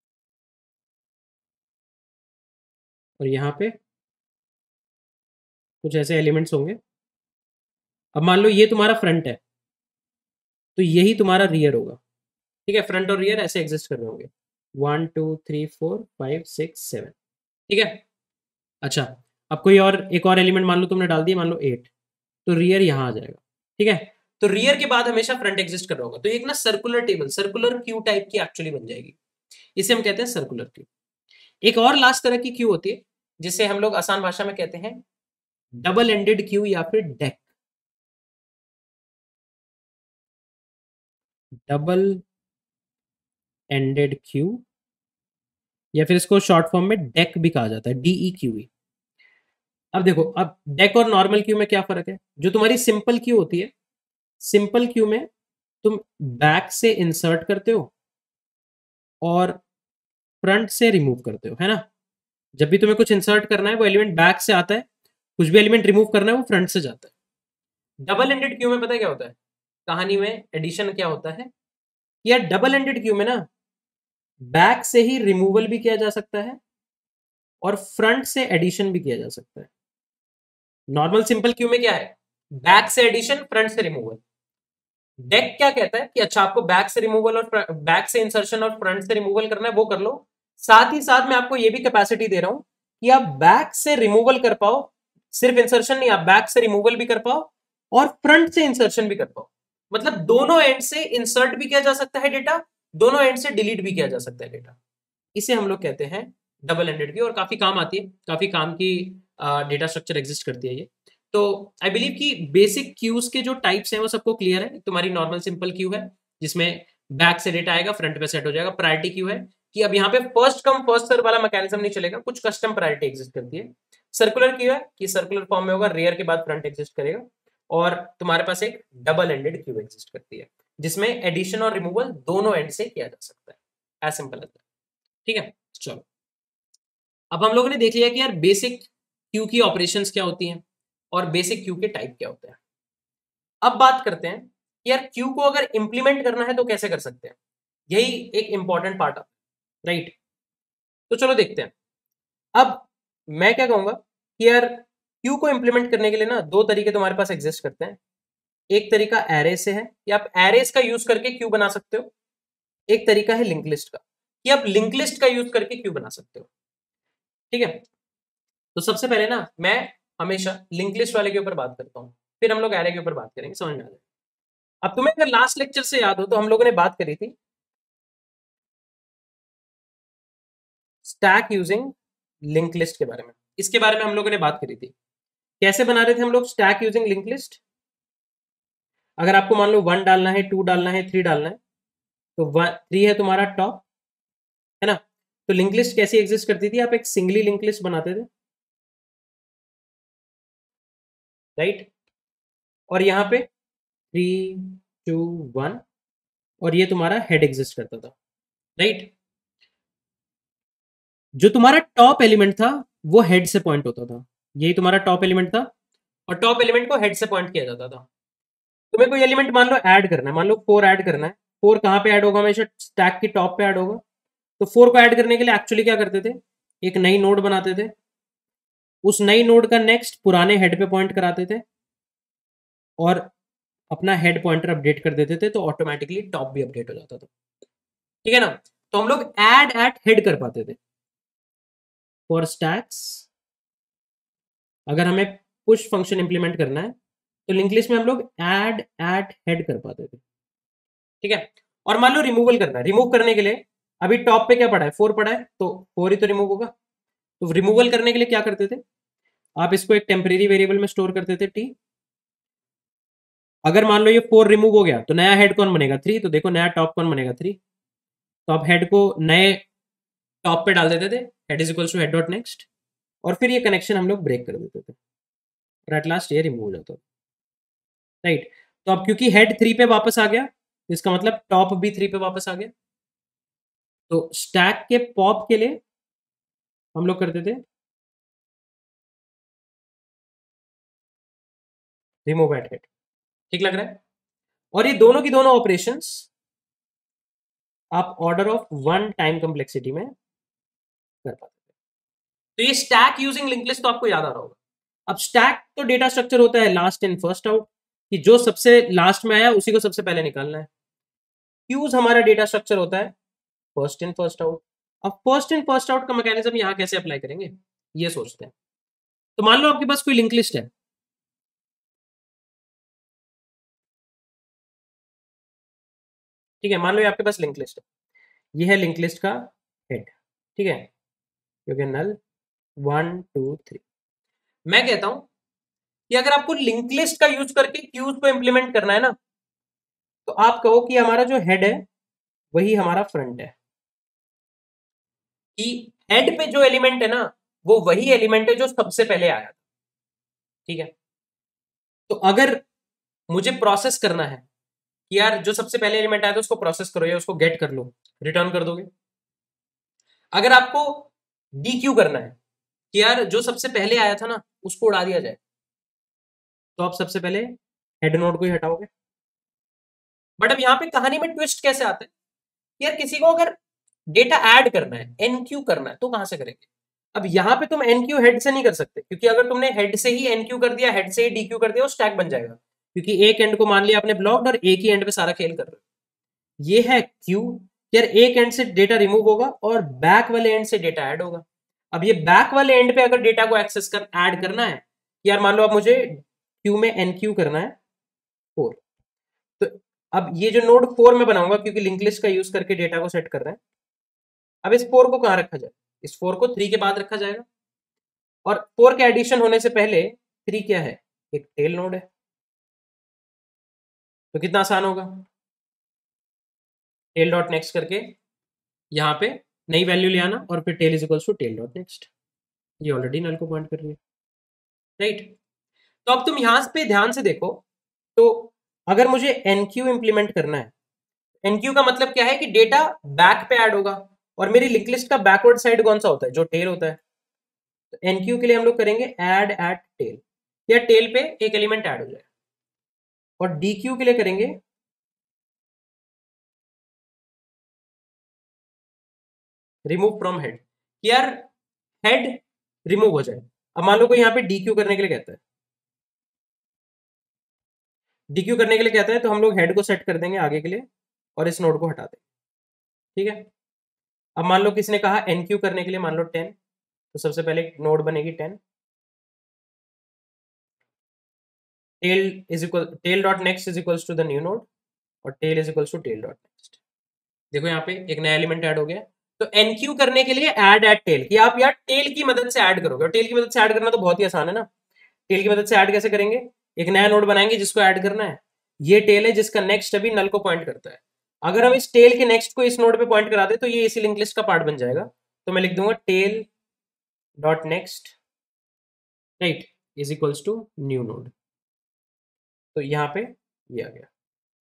और यहाँ पे कुछ ऐसे एलिमेंट्स होंगे। अब मान लो ये तुम्हारा फ्रंट है, तो यही तुम्हारा रियर होगा, ठीक है। फ्रंट और रियर ऐसे एग्जिस्ट कर रहे होंगे, 1 2 3 4 5 6 7, ठीक है। अच्छा, अब कोई और एक और एलिमेंट मान लो तुमने डाल दिया, मान लो 8, तो रियर यहाँ आ जाएगा, ठीक है। तो रियर के बाद हमेशा फ्रंट एग्जिस्ट कर रहा होगा, तो एक ना circular table, circular queue type की एक्चुअली बन जाएगी। इसे हम कहते हैं सर्कुलर क्यू। एक और लास्ट तरह की क्यू होती है, जिसे हम लोग आसान भाषा में कहते हैं डबल एंडेड क्यू या फिर डेक। डबल एंडेड क्यू, या फिर इसको शॉर्ट फॉर्म में डेक भी कहा जाता है, DEQE। अब देखो, अब डेक और नॉर्मल क्यू में क्या फर्क है। जो तुम्हारी सिंपल क्यू होती है, सिंपल क्यू में तुम बैक से इंसर्ट करते हो और फ्रंट से रिमूव करते हो, है ना। जब भी तुम्हें कुछ इंसर्ट करना है वो एलिमेंट बैक से आता है, कुछ भी एलिमेंट रिमूव करना है वो फ्रंट से जाता है। डबल एंडेड क्यू में पता है क्या होता है, कहानी में एडिशन क्या होता है, या डबल एंडेड क्यू में ना बैक से ही रिमूवल भी किया जा सकता है और फ्रंट से एडिशन भी किया जा सकता है। नॉर्मल सिंपल क्यू में क्या है, बैक से एडिशन, फ्रंट से रिमूवल। डेक क्या कहता है कि अच्छा आपको बैक से रिमूवल और बैक से इंसर्शन और फ्रंट से रिमूवल करना है, वो कर लो। साथ ही साथ मैं आपको ये भी कैपेसिटी दे रहा हूं कि आप बैक से रिमूवल कर पाओ, सिर्फ इंसर्शन नहीं, आप बैक से रिमूवल भी कर पाओ और फ्रंट से इंसर्शन भी कर पाओ। मतलब दोनों एंड से इंसर्ट भी किया जा सकता है डेटा, दोनों एंड से डिलीट भी किया जा सकता है डेटा। इसे हम लोग कहते हैं डबल एंडेड की, और काफी काम आती है, काफी काम की डेटा स्ट्रक्चर एग्जिस्ट करती है ये। तो आई बिलीव कि बेसिक क्यूज के जो टाइप्स हैं वो सबको क्लियर है। तुम्हारी नॉर्मल सिंपल क्यू है जिसमें बैक से डेटा आएगा, फ्रंट पे सेट हो जाएगा। प्रायोरिटी क्यू है कि अब यहाँ पे फर्स्ट कम फर्स्ट सर्व वाला मैकेनिज्म नहीं चलेगा, कुछ कस्टम प्रायोरिटी एग्जिस्ट करती है। सर्कुलर क्यू है कि सर्कुलर फॉर्म में होगा, रेयर के बाद फ्रंट एग्जिस्ट करेगा। और तुम्हारे पास एक डबल एंडेड क्यू एग्जिस्ट करती है जिसमें एडिशन और रिमूवल दोनों एंड से किया जा सकता है। एज सिंपल एज दैट, ठीक है। चलो, अब हम लोगों ने देख लिया कि यार बेसिक क्यू की ऑपरेशंस क्या होती हैं और बेसिक क्यू के टाइप क्या होते हैं। अब बात करते हैं कि यार क्यू को अगर इंप्लीमेंट करना है तो कैसे कर सकते हैं। यही एक इंपॉर्टेंट पार्ट है, राइट। तो चलो देखते हैं। अब मैं क्या कहूंगा कि यार क्यू को इंप्लीमेंट करने के लिए ना दो तरीके तुम्हारे पास एग्जिस्ट करते हैं। एक तरीका एरे से है कि आप एरेस का यूज करके क्यू बना सकते हो। एक तरीका है लिंक लिस्ट का, कि आप लिंक लिस्ट का यूज करके क्यू बना सकते हो, ठीक है। तो सबसे पहले ना मैं हमेशा लिंक लिस्ट वाले के ऊपर बात करता हूँ, फिर हम लोग एरे के ऊपर बात करेंगे, समझ में आ जाए। अब तुम्हें अगर लास्ट लेक्चर से याद हो तो हम लोगों ने बात करी थी स्टैक यूजिंग लिंक लिस्ट के बारे में। इसके बारे में हम लोगों ने बात करी थी, कैसे बना रहे थे हम लोग स्टैक यूजिंग लिंक लिस्ट। अगर आपको मान लो 1 डालना है, 2 डालना है, 3 डालना है, तो 3 है तुम्हारा टॉप, है ना। तो लिंक लिस्ट कैसी एग्जिस्ट करती थी, आप एक सिंगली लिंक लिस्ट बनाते थे, राइट। और यहाँ पे 3 2 1, और ये तुम्हारा हेड एग्जिस्ट करता था, राइट। जो तुम्हारा टॉप एलिमेंट था वो हेड से पॉइंट होता था, यही तुम्हारा टॉप एलिमेंट था, और टॉप एलिमेंट को हेड से पॉइंट किया जाता था। तुम्हें कोई एलिमेंट मान लो ऐड करना है, मान लो 4 ऐड करना है। 4 कहाँ पे ऐड होगा, हमेशा स्टैक की टॉप पे ऐड होगा। तो 4 को ऐड करने के लिए एक्चुअली क्या करते थे, एक नई नोड बनाते थे, उस नई नोड का नेक्स्ट पुराने हेड पे पॉइंट कराते थे और अपना हेड पॉइंटर अपडेट कर देते थे, तो ऑटोमेटिकली टॉप भी अपडेट हो जाता था, ठीक है ना। तो हम लोग ऐड एट हेड कर पाते थे फॉर स्टैक्स। अगर हमें पुश फंक्शन इंप्लीमेंट करना है तो लिंक लिस्ट में हम लोग ऐड एट हेड कर पाते थे, ठीक है। और मान लो रिमूवल करना है, रिमूव करने के लिए अभी टॉप पे क्या पड़ा है, 4 पड़ा है, तो 4 ही तो रिमूव होगा। तो रिमूवल करने के लिए क्या करते थे, आप इसको एक टेम्परेरी वेरिएबल में स्टोर करते थे, टी। अगर मान लो ये 4 रिमूव हो गया तो नया हेड कौन बनेगा, 3। तो देखो नया टॉप कौन बनेगा, 3। तो आप हेड को नए टॉप पे डाल देते थे, head is equals to head dot next, और फिर ये कनेक्शन हम लोग ब्रेक कर देते थे और एट लास्ट ये रिमूव हो जाता था, राइट। तो अब क्योंकि हेड 3 पे वापस आ गया, तो इसका मतलब टॉप भी 3 पे वापस आ गया। तो स्टैक के पॉप के लिए हम लोग करते थे रिमूव एट हेड। ठीक लग रहा है? और ये दोनों की दोनों ऑपरेशंस आप ऑर्डर ऑफ 1 टाइम कॉम्प्लेक्सिटी में कर पाते हैं। तो ये स्टैक यूजिंग लिंक लिस्ट तो आपको याद आ रहा होगा। अब स्टैक तो डेटा स्ट्रक्चर होता है लास्ट इन फर्स्ट आउट, कि जो सबसे लास्ट में आया उसी को सबसे पहले निकालना है। क्यूज हमारा डेटा स्ट्रक्चर होता है फर्स्ट इन फर्स्ट आउट। अब फर्स्ट इन फर्स्ट आउट का मैकेनिज्म यहां कैसे अप्लाई करेंगे ये सोचते हैं। तो मान लो आपके पास कोई लिंक लिस्ट है, ठीक है, मान लो ये आपके पास लिंक लिस्ट है, ये है लिंक लिस्ट का हेड, ठीक है, क्योंकि नल 1 2 3। मैं कहता हूं कि अगर आपको लिंक लिस्ट का यूज करके क्यूज को इंप्लीमेंट करना है ना, तो आप कहो कि हमारा जो हेड है वही हमारा फ्रंट है, कि हेड पे जो एलिमेंट है ना वो वही एलिमेंट है जो सबसे पहले आया, ठीक है। तो अगर मुझे प्रोसेस करना है कि यार जो सबसे पहले एलिमेंट आया था उसको प्रोसेस करो या उसको गेट कर लो, रिटर्न कर दोगे। अगर आपको डीक्यू करना है कि यार जो सबसे पहले आया था ना उसको उड़ा दिया जाए, तो आप सबसे पहले हेड नोड को ही हटाओगे। बट अब यहां पे कहानी में ट्विस्ट कैसे आता है, यार किसी को अगर डेटा ऐड करना है, एनक्यू करना है, तो कहां से करेंगे। अब यहां पे तुम एनक्यू हेड से नहीं कर सकते, क्योंकि अगर तुमने हेड से ही एनक्यू कर दिया, हेड से ही डीक्यू कर दिया, वो स्टैक बन जाएगा, क्योंकि एक एंड को मान लिया आपने ब्लॉक्ड और एक ही एंड पे सारा खेल कर रहे हो। ये है क्यू, यार एक एंड से डेटा रिमूव होगा और बैक वाले एंड से डेटा ऐड होगा। अब ये बैक वाले एंड पे अगर डेटा को एक्सेस कर ऐड करना है, यार मान लो आप मुझे क्यू में एनक्यू करना है 4, तो अब ये जो नोड 4 में बनाऊंगा क्योंकि लिंक लिस्ट का यूज करके डेटा को सेट कर रहे हैं। अब इस 4 को कहां रखा जाए, इस 4 को 3 के बाद रखा जाएगा, और 4 के एडिशन होने से पहले 3 क्या है, एक टेल नोड है, तो कितना आसान होगा, टेल डॉट नेक्स्ट करके यहाँ पे नई वैल्यू ले आना और फिर tail is equals to tail dot next. ये ऑलरेडी नल को पॉइंट कर रही है, राइट। तो अब तुम यहां पे ध्यान से देखो, तो अगर मुझे एनक्यू इंप्लीमेंट करना है, एनक्यू का मतलब क्या है कि डेटा बैक पे ऐड होगा, और मेरी लिंक लिस्ट का बैकवर्ड साइड कौन सा होता है, जो टेल होता है। तो एनक्यू के लिए हम लोग करेंगे ऐड एट टेल, या टेल पे एक एलिमेंट ऐड हो जाए, और डीक्यू के लिए करेंगे रिमूव फ्रॉम हेड, यार हेड रिमूव हो जाए। अब मान लो कोई यहाँ पे डीक्यू करने के लिए कहता है, डीक्यू करने के लिए कहता है, तो हम लोग हेड को सेट कर देंगे आगे के लिए और इस नोड को हटा देंगे, ठीक है। अब मान लो किसी ने कहा एनक्यू करने के लिए, मान लो 10, तो सबसे पहले नोड बनेगी 10, tail is equal tail dot next is equals to the new node, और tail is equals to tail dot next. देखो यहाँ पे एक नया एलिमेंट ऐड हो गया। तो एनक्यू करने के लिए ऐड एट टेल, कि आप यार टेल की मदद से ऐड करोगे, और टेल की मदद से ऐड करना तो बहुत ही आसान है ना। टेल की मदद से ऐड कैसे करेंगे, एक नया नोड बनाएंगे जिसको ऐड करना है, ये टेल है जिसका नेक्स्ट अभी नल को पॉइंट करता है। अगर हम इस टेल के नेक्स्ट को इस नोड पे पॉइंट करा दे तो ये इसी लिंक लिस्ट का पार्ट बन जाएगा। तो मैं लिख दूंगा tail dot next, right, is equals to new node. तो यहाँ पे ये आ गया,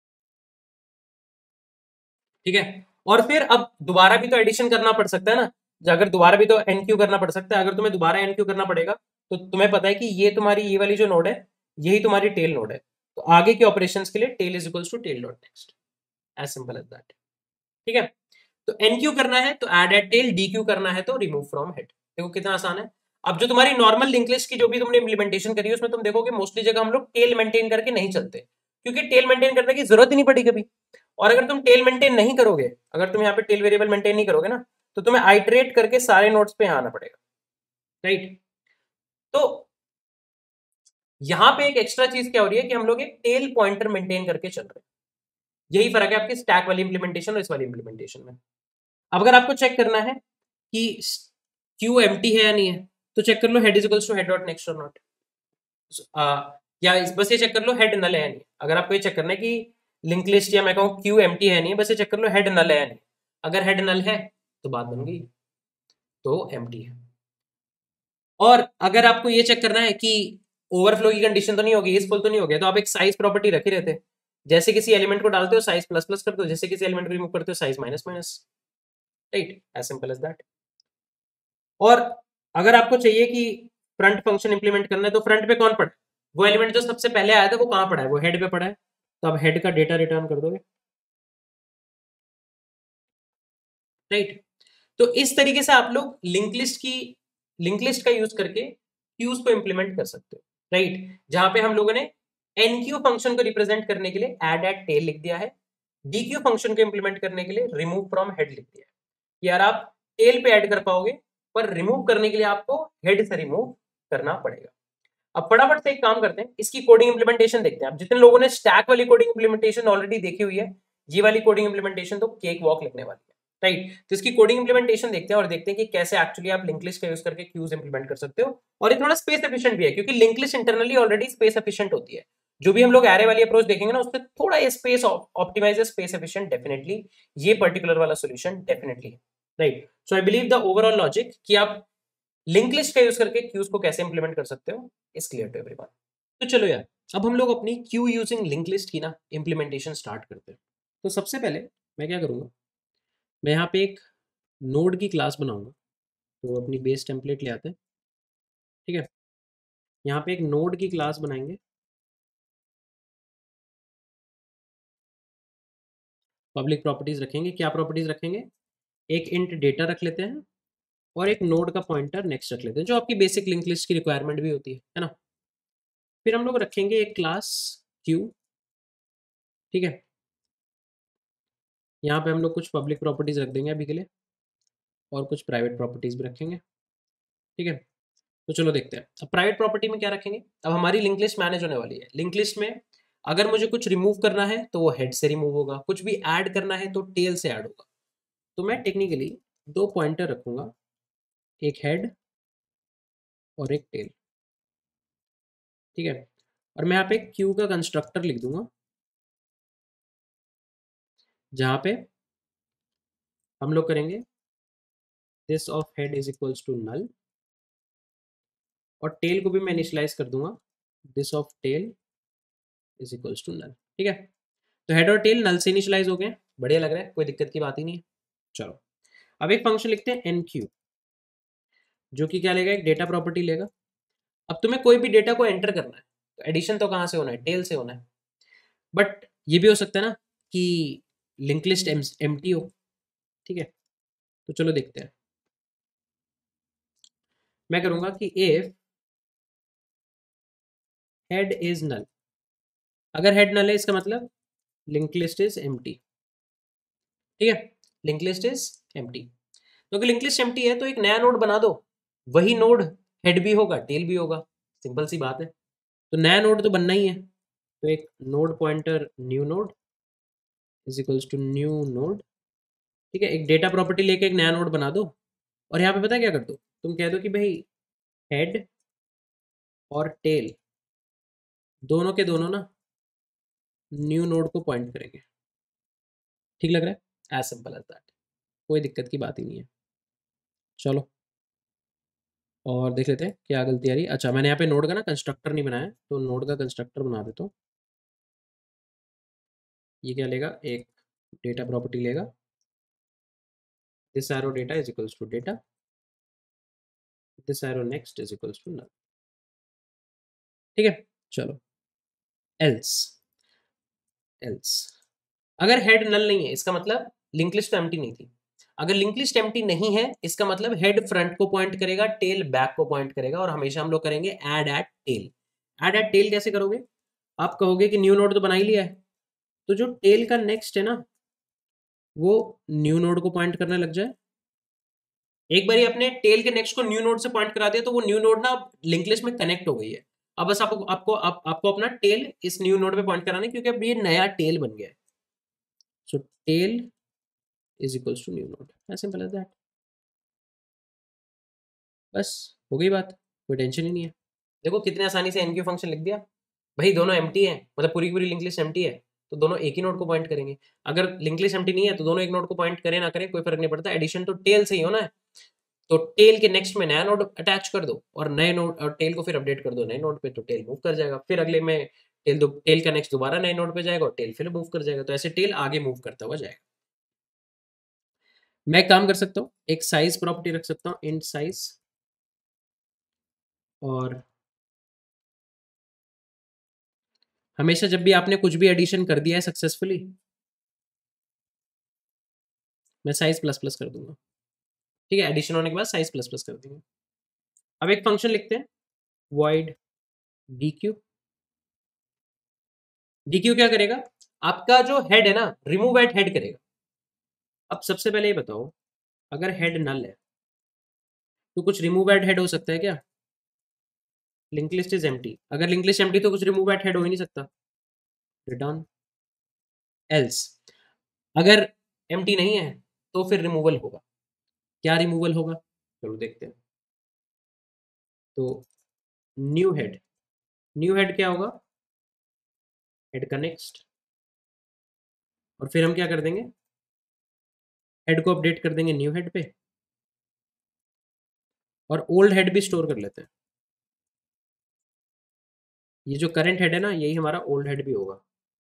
ठीक है। और फिर अब दोबारा भी तो एडिशन करना पड़ सकता है ना, अगर दोबारा भी तो एनक्यू करना पड़ सकता है। अगर तुम्हें दोबारा एनक्यू करना पड़ेगा तो तुम्हें पता है कि ये तुम्हारी ये वाली जो नोड है यही तुम्हारी टेल नोड है, तो आगे के ऑपरेशंस के लिए tail is equals to tail dot next, as simple as that, ठीक है। तो एनक्यू करना है तो ऐड एट टेल, डीक्यू करना है तो रिमूव फ्रॉम हेड। देखो कितना आसान है। अब जो तुम्हारी नॉर्मल लिंक लिस्ट की जो भी तुमने इंप्लीमेंटेशन करी है उसमें तुम देखोगे मोस्टली जगह हम लोग टेल मेंटेन करके नहीं चलते, क्योंकि टेल मेंटेन करने की जरूरत ही नहीं पड़ी कभी। और अगर तुम टेल मेंटेन नहीं करोगे, अगर तुम यहाँ पे टेल वेरिएबल मेंटेन नहीं करोगे ना, तो तुम्हें आइटरेट करके सारे नोड्स पे आना पड़ेगा, राइट। तो यहाँ पे एक एक्स्ट्रा चीज क्या हो रही है कि हम लोग एक टेल पॉइंटर मेंटेन करके चल रहे हैं। यही फर्क है आपकी स्टैक वाली इंप्लीमेंटेशन और इस वाली इंप्लीमेंटेशन में। अब अगर आपको चेक करना है कि क्यू एम्प्टी है या नहीं है, तो चेक कर लो head is equals to head dot next और नॉट, या बस ये चेक कर लो हेड नल है या नहीं। अगर आपको ये चेक करना है कि लिंक लिस्ट या मैं कहूँ क्यू एम्प्टी है नहीं, बस ये चेक कर लो हेड नल है या नहीं। अगर हेड नल है तो बात बन गई, तो एम्प्टी है। और अगर आपको ये चेक करना है कि ओवरफ्लो की कंडीशन तो नहीं होगी, इस फुल तो नहीं हो गया, तो आप एक साइज प्रॉपर्टी रख ही रहते, जैसे किसी एलिमेंट को डालते हो साइज प्लस प्लस कर दो, जैसे किसी एलिमेंट को रिमूव करते हो size minus minus, right, as simple as that. और अगर आपको चाहिए कि फ्रंट फंक्शन इंप्लीमेंट करना है तो फ्रंट पे कौन पड़ा, वो एलिमेंट जो सबसे पहले आया था वो कहाँ पड़ा है, वो हेड पे पड़ा है, तो अब हेड का डेटा रिटर्न कर दोगे, राइट। तो इस तरीके से आप लोग लिंक लिस्ट का यूज करके क्यूज को इंप्लीमेंट कर सकते हो, राइट। जहां पे हम लोगों ने एनक्यू फंक्शन को रिप्रेजेंट करने के लिए ऐड एट टेल लिख दिया है, डीक्यू फंक्शन को इंप्लीमेंट करने के लिए रिमूव फ्रॉम हेड लिख दिया है। यार आप टेल पे ऐड कर पाओगे, पर रिमूव करने के लिए आपको हेड से रिमूव करना पड़ेगा। अब फटाफट से एक काम करते हैं, इसकी कोडिंग इंप्लीमेंटेशन देखते हैं। अब जितने लोगों ने स्टैक वाली कोडिंग इंप्लीमेंटेशन ऑलरेडी देखी हुई है, ये वाली कोडिंग इंप्लीमेंटेशन तो केक वॉक लिखने वाली है, राइट। तो इसकी कोडिंग इंप्लीमेंटेशन देखते हैं और देखते हैं कि कैसे एक्चुअली आप लिंक लिस्ट का यूज करके क्यूज इंप्लीमेंट कर सकते हो। और ये थोड़ा स्पेस एफिशिएंट भी है, क्योंकि link list internally already space efficient होती है। जो भी हम लोग एरे वाली अप्रोच देखेंगे ना, उसमें थोड़ा ये space optimize, space efficient definitely ये पर्टिकुलर वाला सोल्यूशन डेफिनेटली है, right. So I believe the overall logic कि आप लिंक लिस्ट का यूज करके क्यूज को कैसे इंप्लीमेंट कर सकते हो इज क्लियर टू एवरीवन। तो चलो यार, अब हम लोग अपनी क्यू यूजिंग लिंक लिस्ट की ना इंप्लीमेंटेशन स्टार्ट करते हैं। तो सबसे पहले मैं क्या करूँगा, मैं यहाँ पे एक नोड की क्लास बनाऊंगा। तो अपनी बेस टेम्पलेट ले आते हैं, ठीक है। यहाँ पे एक नोड की क्लास बनाएंगे, पब्लिक प्रॉपर्टीज रखेंगे। क्या प्रॉपर्टीज रखेंगे, एक इंट डेटा रख लेते हैं और एक नोड का पॉइंटर नेक्स्ट रख लेते हैं, जो आपकी बेसिक लिंक लिस्ट की रिक्वायरमेंट भी होती है ना। फिर हम लोग रखेंगे एक क्लास क्यू, ठीक है। यहाँ पे हम लोग कुछ पब्लिक प्रॉपर्टीज रख देंगे अभी के लिए, और कुछ प्राइवेट प्रॉपर्टीज भी रखेंगे, ठीक है। तो चलो देखते हैं अब प्राइवेट प्रॉपर्टी में क्या रखेंगे। अब हमारी लिंक लिस्ट मैनेज होने वाली है। लिंक लिस्ट में अगर मुझे कुछ रिमूव करना है तो वो हेड से रिमूव होगा, कुछ भी ऐड करना है तो टेल से ऐड होगा। तो मैं टेक्निकली दो पॉइंटर रखूंगा, एक हेड और एक टेल, ठीक है। और मैं यहाँ पे क्यू का कंस्ट्रक्टर लिख दूंगा, जहाँ पे हम लोग करेंगे this of head is equals to null, और टेल को भी मैं इनिशियलाइज कर दूंगा, this of tail is equals to null, ठीक है। तो हेड और टेल नल से इनिशियलाइज हो गए, बढ़िया लग रहा है, कोई दिक्कत की बात ही नहीं है। चलो अब एक फंक्शन लिखते हैं एन क्यू, जो कि क्या लेगा, एक डेटा प्रॉपर्टी लेगा। अब तुम्हें कोई भी डेटा को एंटर करना है तो एडिशन तो कहाँ से होना है, टेल से होना है। बट ये भी हो सकता है ना कि लिंक लिस्ट एम्प्टी हो, ठीक है। तो चलो देखते हैं, मैं करूंगा कि इफ हेड इज नल, अगर हेड नल है इसका मतलब लिंक लिस्ट इज एम्प्टी, ठीक है। लिंक लिस्ट इज एम्प्टी, क्योंकि लिंक लिस्ट एम्प्टी है तो एक नया नोड बना दो, वही नोड हेड भी होगा टेल भी होगा, सिंपल सी बात है। तो नया नोड तो बनना ही है, तो एक node pointer new node is equals to new node, ठीक है। एक डेटा प्रॉपर्टी लेके एक नया नोड बना दो, और यहाँ पे पता है क्या कर दो, तुम कह दो कि भाई हेड और टेल दोनों के दोनों ना न्यू नोड को पॉइंट करेंगे, ठीक लग रहा है, एज सिंपल एज दैट, कोई दिक्कत की बात ही नहीं है। चलो और देख लेते हैं क्या गलती आ रही है। अच्छा, मैंने यहाँ पे नोड का ना कंस्ट्रक्टर नहीं बनाया, तो नोड का कंस्ट्रक्टर बना देता हूँ। ये क्या लेगा, एक डेटा प्रॉपर्टी लेगा, this arrow data is equals to data, this arrow next is equals to null, ठीक है। चलो एल्स, एल्स अगर हेड नल नहीं है इसका मतलब लिंक लिस्ट तो एम्प्टी नहीं थी। अगर लिंक लिस्ट एम्प्टी नहीं है इसका मतलब हेड फ्रंट को पॉइंट करेगा, टेल बैक को पॉइंट करेगा, और हमेशा हम लोग करेंगे add at tail. Add at tail कैसे करोगे, आप कहोगे कि न्यू नोड तो बना ही लिया है, तो जो टेल का नेक्स्ट है ना वो न्यू नोड को पॉइंट करने लग जाए। एक बार अपने टेल के नेक्स्ट को न्यू नोड से पॉइंट करा दिया तो वो न्यू नोड ना लिंक लिस्ट में कनेक्ट हो गई है। अब बस आपको अपना टेल इस न्यू नोड पे पॉइंट कराना है, क्योंकि अब ये नया टेल बन गया है। So tail is equals to new node, as simple as that. बस हो गई बात, कोई टेंशन ही नहीं है। देखो कितने आसानी से एनक्यू फंक्शन लिख दिया। भाई दोनों एम्प्टी है, मतलब पूरी की पूरी लिंक लिस्ट एम्प्टी है, तो दोनों एक ही नोड को पॉइंट करेंगे। अगर लिंक लिस्ट एम्प्टी नहीं है तो दोनों एक नोड को पॉइंट करें ना करें कोई फर्क नहीं पड़ता, एडिशन तो टेल से ही होना है। तो टेल के नेक्स्ट में नया नोड अटैच कर दो, और नए नोड और टेल को फिर अपडेट कर दो नए नोड पे, तो टेल मूव कर जाएगा। फिर अगले में टेल का नेक्स्ट दोबारा नए नोड पे जाएगा और टेल फिर मूव कर जाएगा, तो ऐसे टेल आगे मूव करता हुआ जाएगा। मैं काम कर सकता हूँ, एक साइज प्रॉपर्टी रख सकता हूँ, इंट साइज, और हमेशा जब भी आपने कुछ भी एडिशन कर दिया है सक्सेसफुली, मैं साइज प्लस प्लस कर दूंगा। ठीक है, एडिशन होने के बाद साइज प्लस प्लस कर देंगे। अब एक फंक्शन लिखते हैं, void dq। dq क्या करेगा, आपका जो हेड है ना, रिमूव एट हेड करेगा। अब सबसे पहले ये बताओ, अगर हेड नल है तो कुछ रिमूव एट हेड हो सकता है क्या? लिंक लिस्ट इज एम्प्टी, अगर लिंक लिस्ट एम्प्टी तो कुछ रिमूव एट हेड हो ही नहीं सकता। रिटर्न एल्स, अगर एम्प्टी नहीं है तो फिर रिमूवल होगा। क्या रिमूवल होगा, चलो देखते हैं। तो न्यू हेड, न्यू हेड क्या होगा, हेड का नेक्स्ट, और फिर हम क्या कर देंगे, हेड को अपडेट कर देंगे न्यू हेड पे, और ओल्ड हेड भी स्टोर कर लेते हैं। ये जो करंट हेड है ना, यही हमारा ओल्ड हेड भी होगा।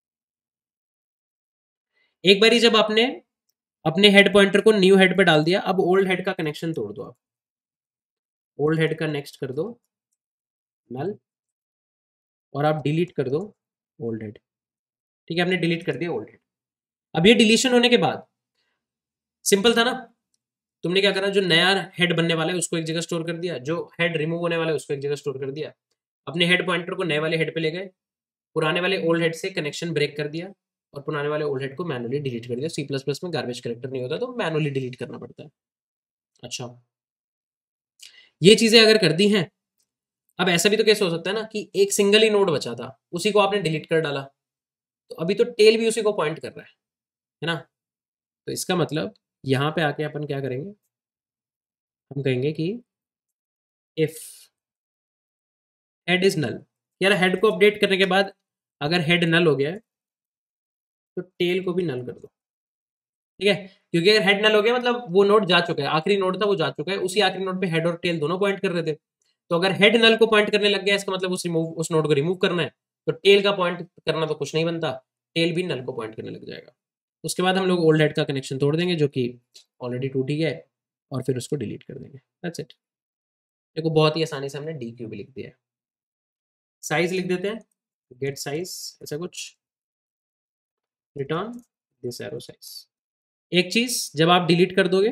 एक बारी जब आपने अपने हेड पॉइंटर को न्यू हेड पे डाल दिया, अब ओल्ड हेड का कनेक्शन तोड़ दो आप। ओल्ड हेड का नेक्स्ट कर दो नल, और आप डिलीट कर दो ओल्ड हेड। ठीक है, आपने डिलीट कर दिया ओल्ड हेड। अब ये डिलीशन होने के बाद सिंपल था ना, तुमने क्या करा, जो नया हेड बनने वाला है उसको एक जगह स्टोर कर दिया, जो हेड रिमूव होने वाला है उसको एक जगह स्टोर कर दिया। अपने हेड पॉइंटर को नए वाले हेड पे ले गए, पुराने वाले ओल्ड हेड से कनेक्शन ब्रेक कर दिया, और पुराने वाले ओल्ड हेड को मैनुअली डिलीट कर दिया। सी प्लस प्लस में गार्बेज कलेक्टर नहीं होता तो मैनुअली डिलीट करना पड़ता है। अच्छा, ये चीजें अगर कर दी हैं, अब ऐसा भी तो कैसे हो सकता है ना कि एक सिंगल ही नोड बचा था, उसी को आपने डिलीट कर डाला, तो अभी तो टेल भी उसी को पॉइंट कर रहा है ना। तो इसका मतलब यहाँ पे आके अपन क्या करेंगे, हम कहेंगे कि इफ हेड इज नल, यार हेड को अपडेट करने के बाद अगर हेड नल हो गया है तो टेल को भी नल कर दो। ठीक है, क्योंकि अगर हेड नल हो गया मतलब वो नोड जा चुका है, आखिरी नोड था वो जा चुका है, उसी आखिरी नोड पे हेड और टेल दोनों पॉइंट कर रहे थे। तो अगर हेड नल को पॉइंट करने लग गया, इसका मतलब उस नोड को रिमूव करना है, तो टेल का पॉइंट करना तो कुछ नहीं बनता, टेल भी नल को पॉइंट करने लग जाएगा। उसके बाद हम लोग ओल्ड हेड का कनेक्शन तोड़ देंगे जो कि ऑलरेडी टूट ही गया है, और फिर उसको डिलीट कर देंगे। That's it. देखो बहुत ही आसानी से हमने डी क्यू भी लिख दिया है। साइज लिख देते हैं, गेट साइज ऐसा कुछ, रिटर्न दिस एरो साइज। एक चीज, जब आप डिलीट कर दोगे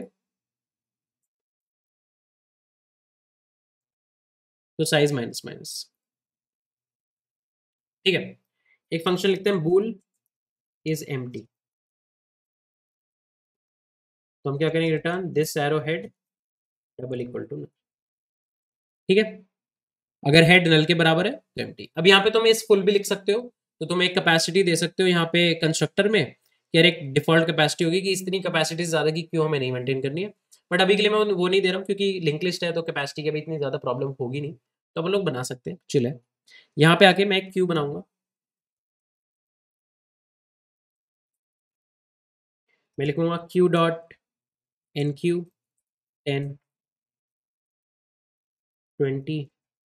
तो साइज माइनस माइनस। ठीक है, एक फंक्शन लिखते हैं बूल इज एम्प्टी। तो हम क्या करेंगे, return this arrow head double equal to null. ठीक है, अगर हेड नल के बराबर है तो एम्प्टी। अब यहाँ पे तुम इस फुल भी लिख सकते हो, तो तुम एक कैपेसिटी दे सकते हो यहाँ पे कंस्ट्रक्टर में, कि यार एक डिफॉल्ट कैपेसिटी होगी कि इतनी कैपेसिटी ज्यादा की क्यों हमें नहीं मेंटेन करनी है। बट अभी के लिए मैं वो नहीं दे रहा हूँ, क्योंकि लिंक लिस्ट है तो कैपेसिटी की भी इतनी ज्यादा प्रॉब्लम होगी नहीं, तो अपन लोग बना सकते हैं, चिल है। यहाँ पे आके मैं एक क्यू बनाऊंगा, मैं लिखूंगा क्यू डॉट एन क्यू 10 20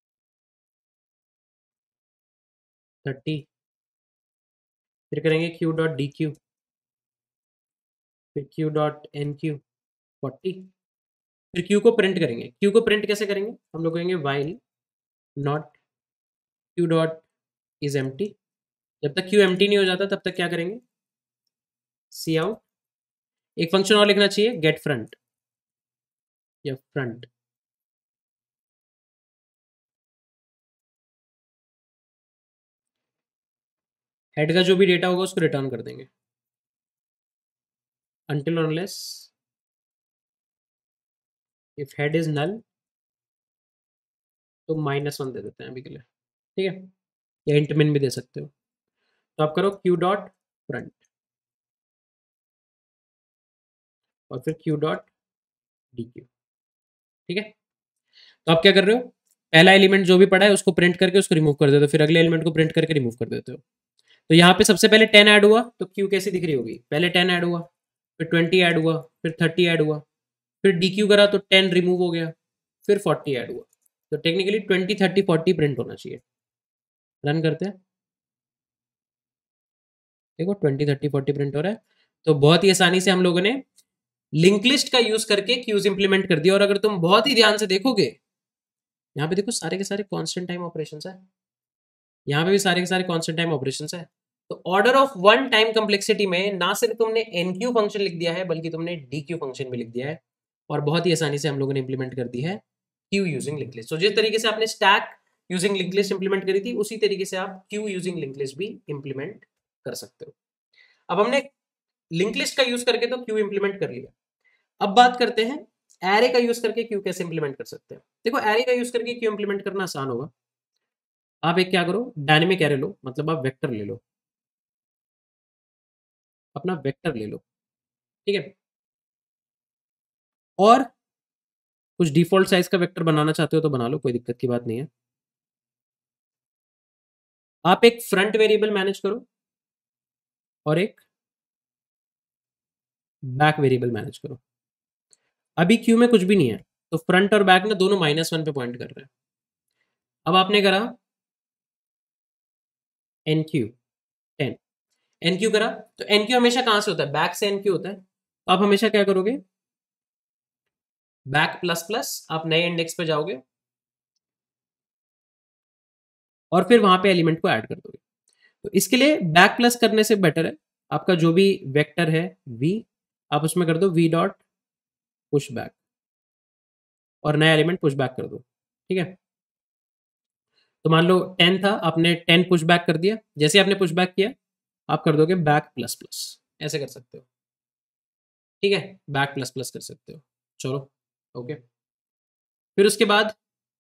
30, फिर करेंगे क्यू डॉट डी क्यू, फिर क्यू डॉट एन क्यू 40, फिर क्यू को प्रिंट करेंगे। क्यू को प्रिंट कैसे करेंगे, हम लोग कहेंगे while not queue dot is empty. जब तक क्यू एम्प्टी नहीं हो जाता तब तक क्या करेंगे, सी आउट। एक फंक्शन और लिखना चाहिए, गेट फ्रंट या फ्रंट। हेड का जो भी डेटा होगा उसको रिटर्न कर देंगे, until unless if head is null, तो -1 दे देते हैं अभी के लिए। ठीक है, या इंट मिन भी दे सकते हो। तो आप करो क्यू डॉट फ्रंट, और फिर क्यू डॉट डी क्यू। ठीक है, तो आप क्या कर रहे हो, पहला एलिमेंट जो भी पड़ा है उसको प्रिंट करके उसको रिमूव कर देते हो, फिर अगले एलिमेंट को प्रिंट करके रिमूव कर देते हो। तो यहाँ पे सबसे पहले 10 ऐड हुआ तो क्यू कैसी दिख रही होगी, पहले 10 ऐड हुआ, फिर 20 ऐड हुआ, फिर 30 ऐड हुआ, फिर डी क्यू करा तो 10 रिमूव हो गया, फिर 40 ऐड हुआ। तो टेक्निकली 20 30 40 प्रिंट होना चाहिए। रन करते हैं, देखो 20 30 40 प्रिंट हो रहा है। तो बहुत ही आसानी से हम लोगों ने लिंक लिस्ट का यूज करके क्यूज इंप्लीमेंट कर दिया। और अगर तुम बहुत ही ध्यान से देखोगे, यहाँ पे देखो सारे के सारे कांस्टेंट टाइम ऑपरेशंस है। यहाँ पे भी सारे के सारे कांस्टेंट टाइम ऑपरेशंस है। तो order of one time complexity में ना सिर्फ तुमने एनक्यू फंक्शन लिख दिया है बल्कि तुमने डीक्यू फंक्शन भी लिख दिया है, और बहुत ही आसानी से हम लोगों ने इंप्लीमेंट कर दी है क्यू यूजिंग लिंक लिस्ट। तो जिस तरीके से आपने stack using link list implement करी थी उसी तरीके से आप क्यू यूजिंग लिंक लिस्ट भी इंप्लीमेंट कर सकते हो। अब हमने लिंक लिस्ट का यूज करके तो क्यू इंप्लीमेंट कर लिया, अब बात करते हैं एरे का यूज करके क्यू कैसे इंप्लीमेंट कर सकते हैं। देखो एरे का यूज करके क्यू इंप्लीमेंट करना आसान होगा। आप एक क्या करो, डायनेमिक एरे लो, मतलब आप वेक्टर ले लो, अपना वेक्टर ले लो, ठीक है, और कुछ डिफॉल्ट साइज का वेक्टर बनाना चाहते हो तो बना लो, कोई दिक्कत की बात नहीं है। आप एक फ्रंट वेरिएबल मैनेज करो और एक बैक वेरिएबल मैनेज करो। अभी क्यू में कुछ भी नहीं है, तो फ्रंट और बैक ना दोनों -1 पे पॉइंट कर रहे हैं। अब आपने करा एन क्यू 10, एन क्यू करा, तो एन क्यू हमेशा कहां से होता है, बैक से एन क्यू होता है। तो आप हमेशा क्या करोगे, बैक प्लस प्लस, आप नए इंडेक्स पे जाओगे और फिर वहां पे एलिमेंट को ऐड कर दोगे। तो इसके लिए बैक प्लस करने से बेटर है, आपका जो भी वेक्टर है वी, आप उसमें कर दो वी डॉट पुश बैक और नया एलिमेंट पुश बैक कर दो, ठीक है। तो मान लो 10 था, आपने 10 पुश बैक कर दिया, जैसे आपने पुश बैक किया आप कर दोगे बैक प्लस प्लस, ऐसे कर सकते हो, ठीक है, बैक प्लस प्लस कर सकते हो। चलो ओके, फिर उसके बाद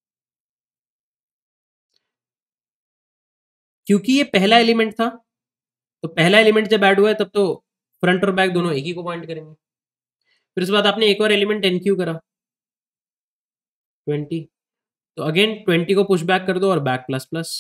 क्योंकि ये पहला एलिमेंट था, तो पहला एलिमेंट जब ऐड हुआ है तब तो फ्रंट और बैक दोनों एक ही को पॉइंट करेंगे। फिर उसके बाद आपने एक और एलिमेंट एनक्यू करा 20, तो अगेन 20 को पुश बैक कर दो और बैक प्लस प्लस।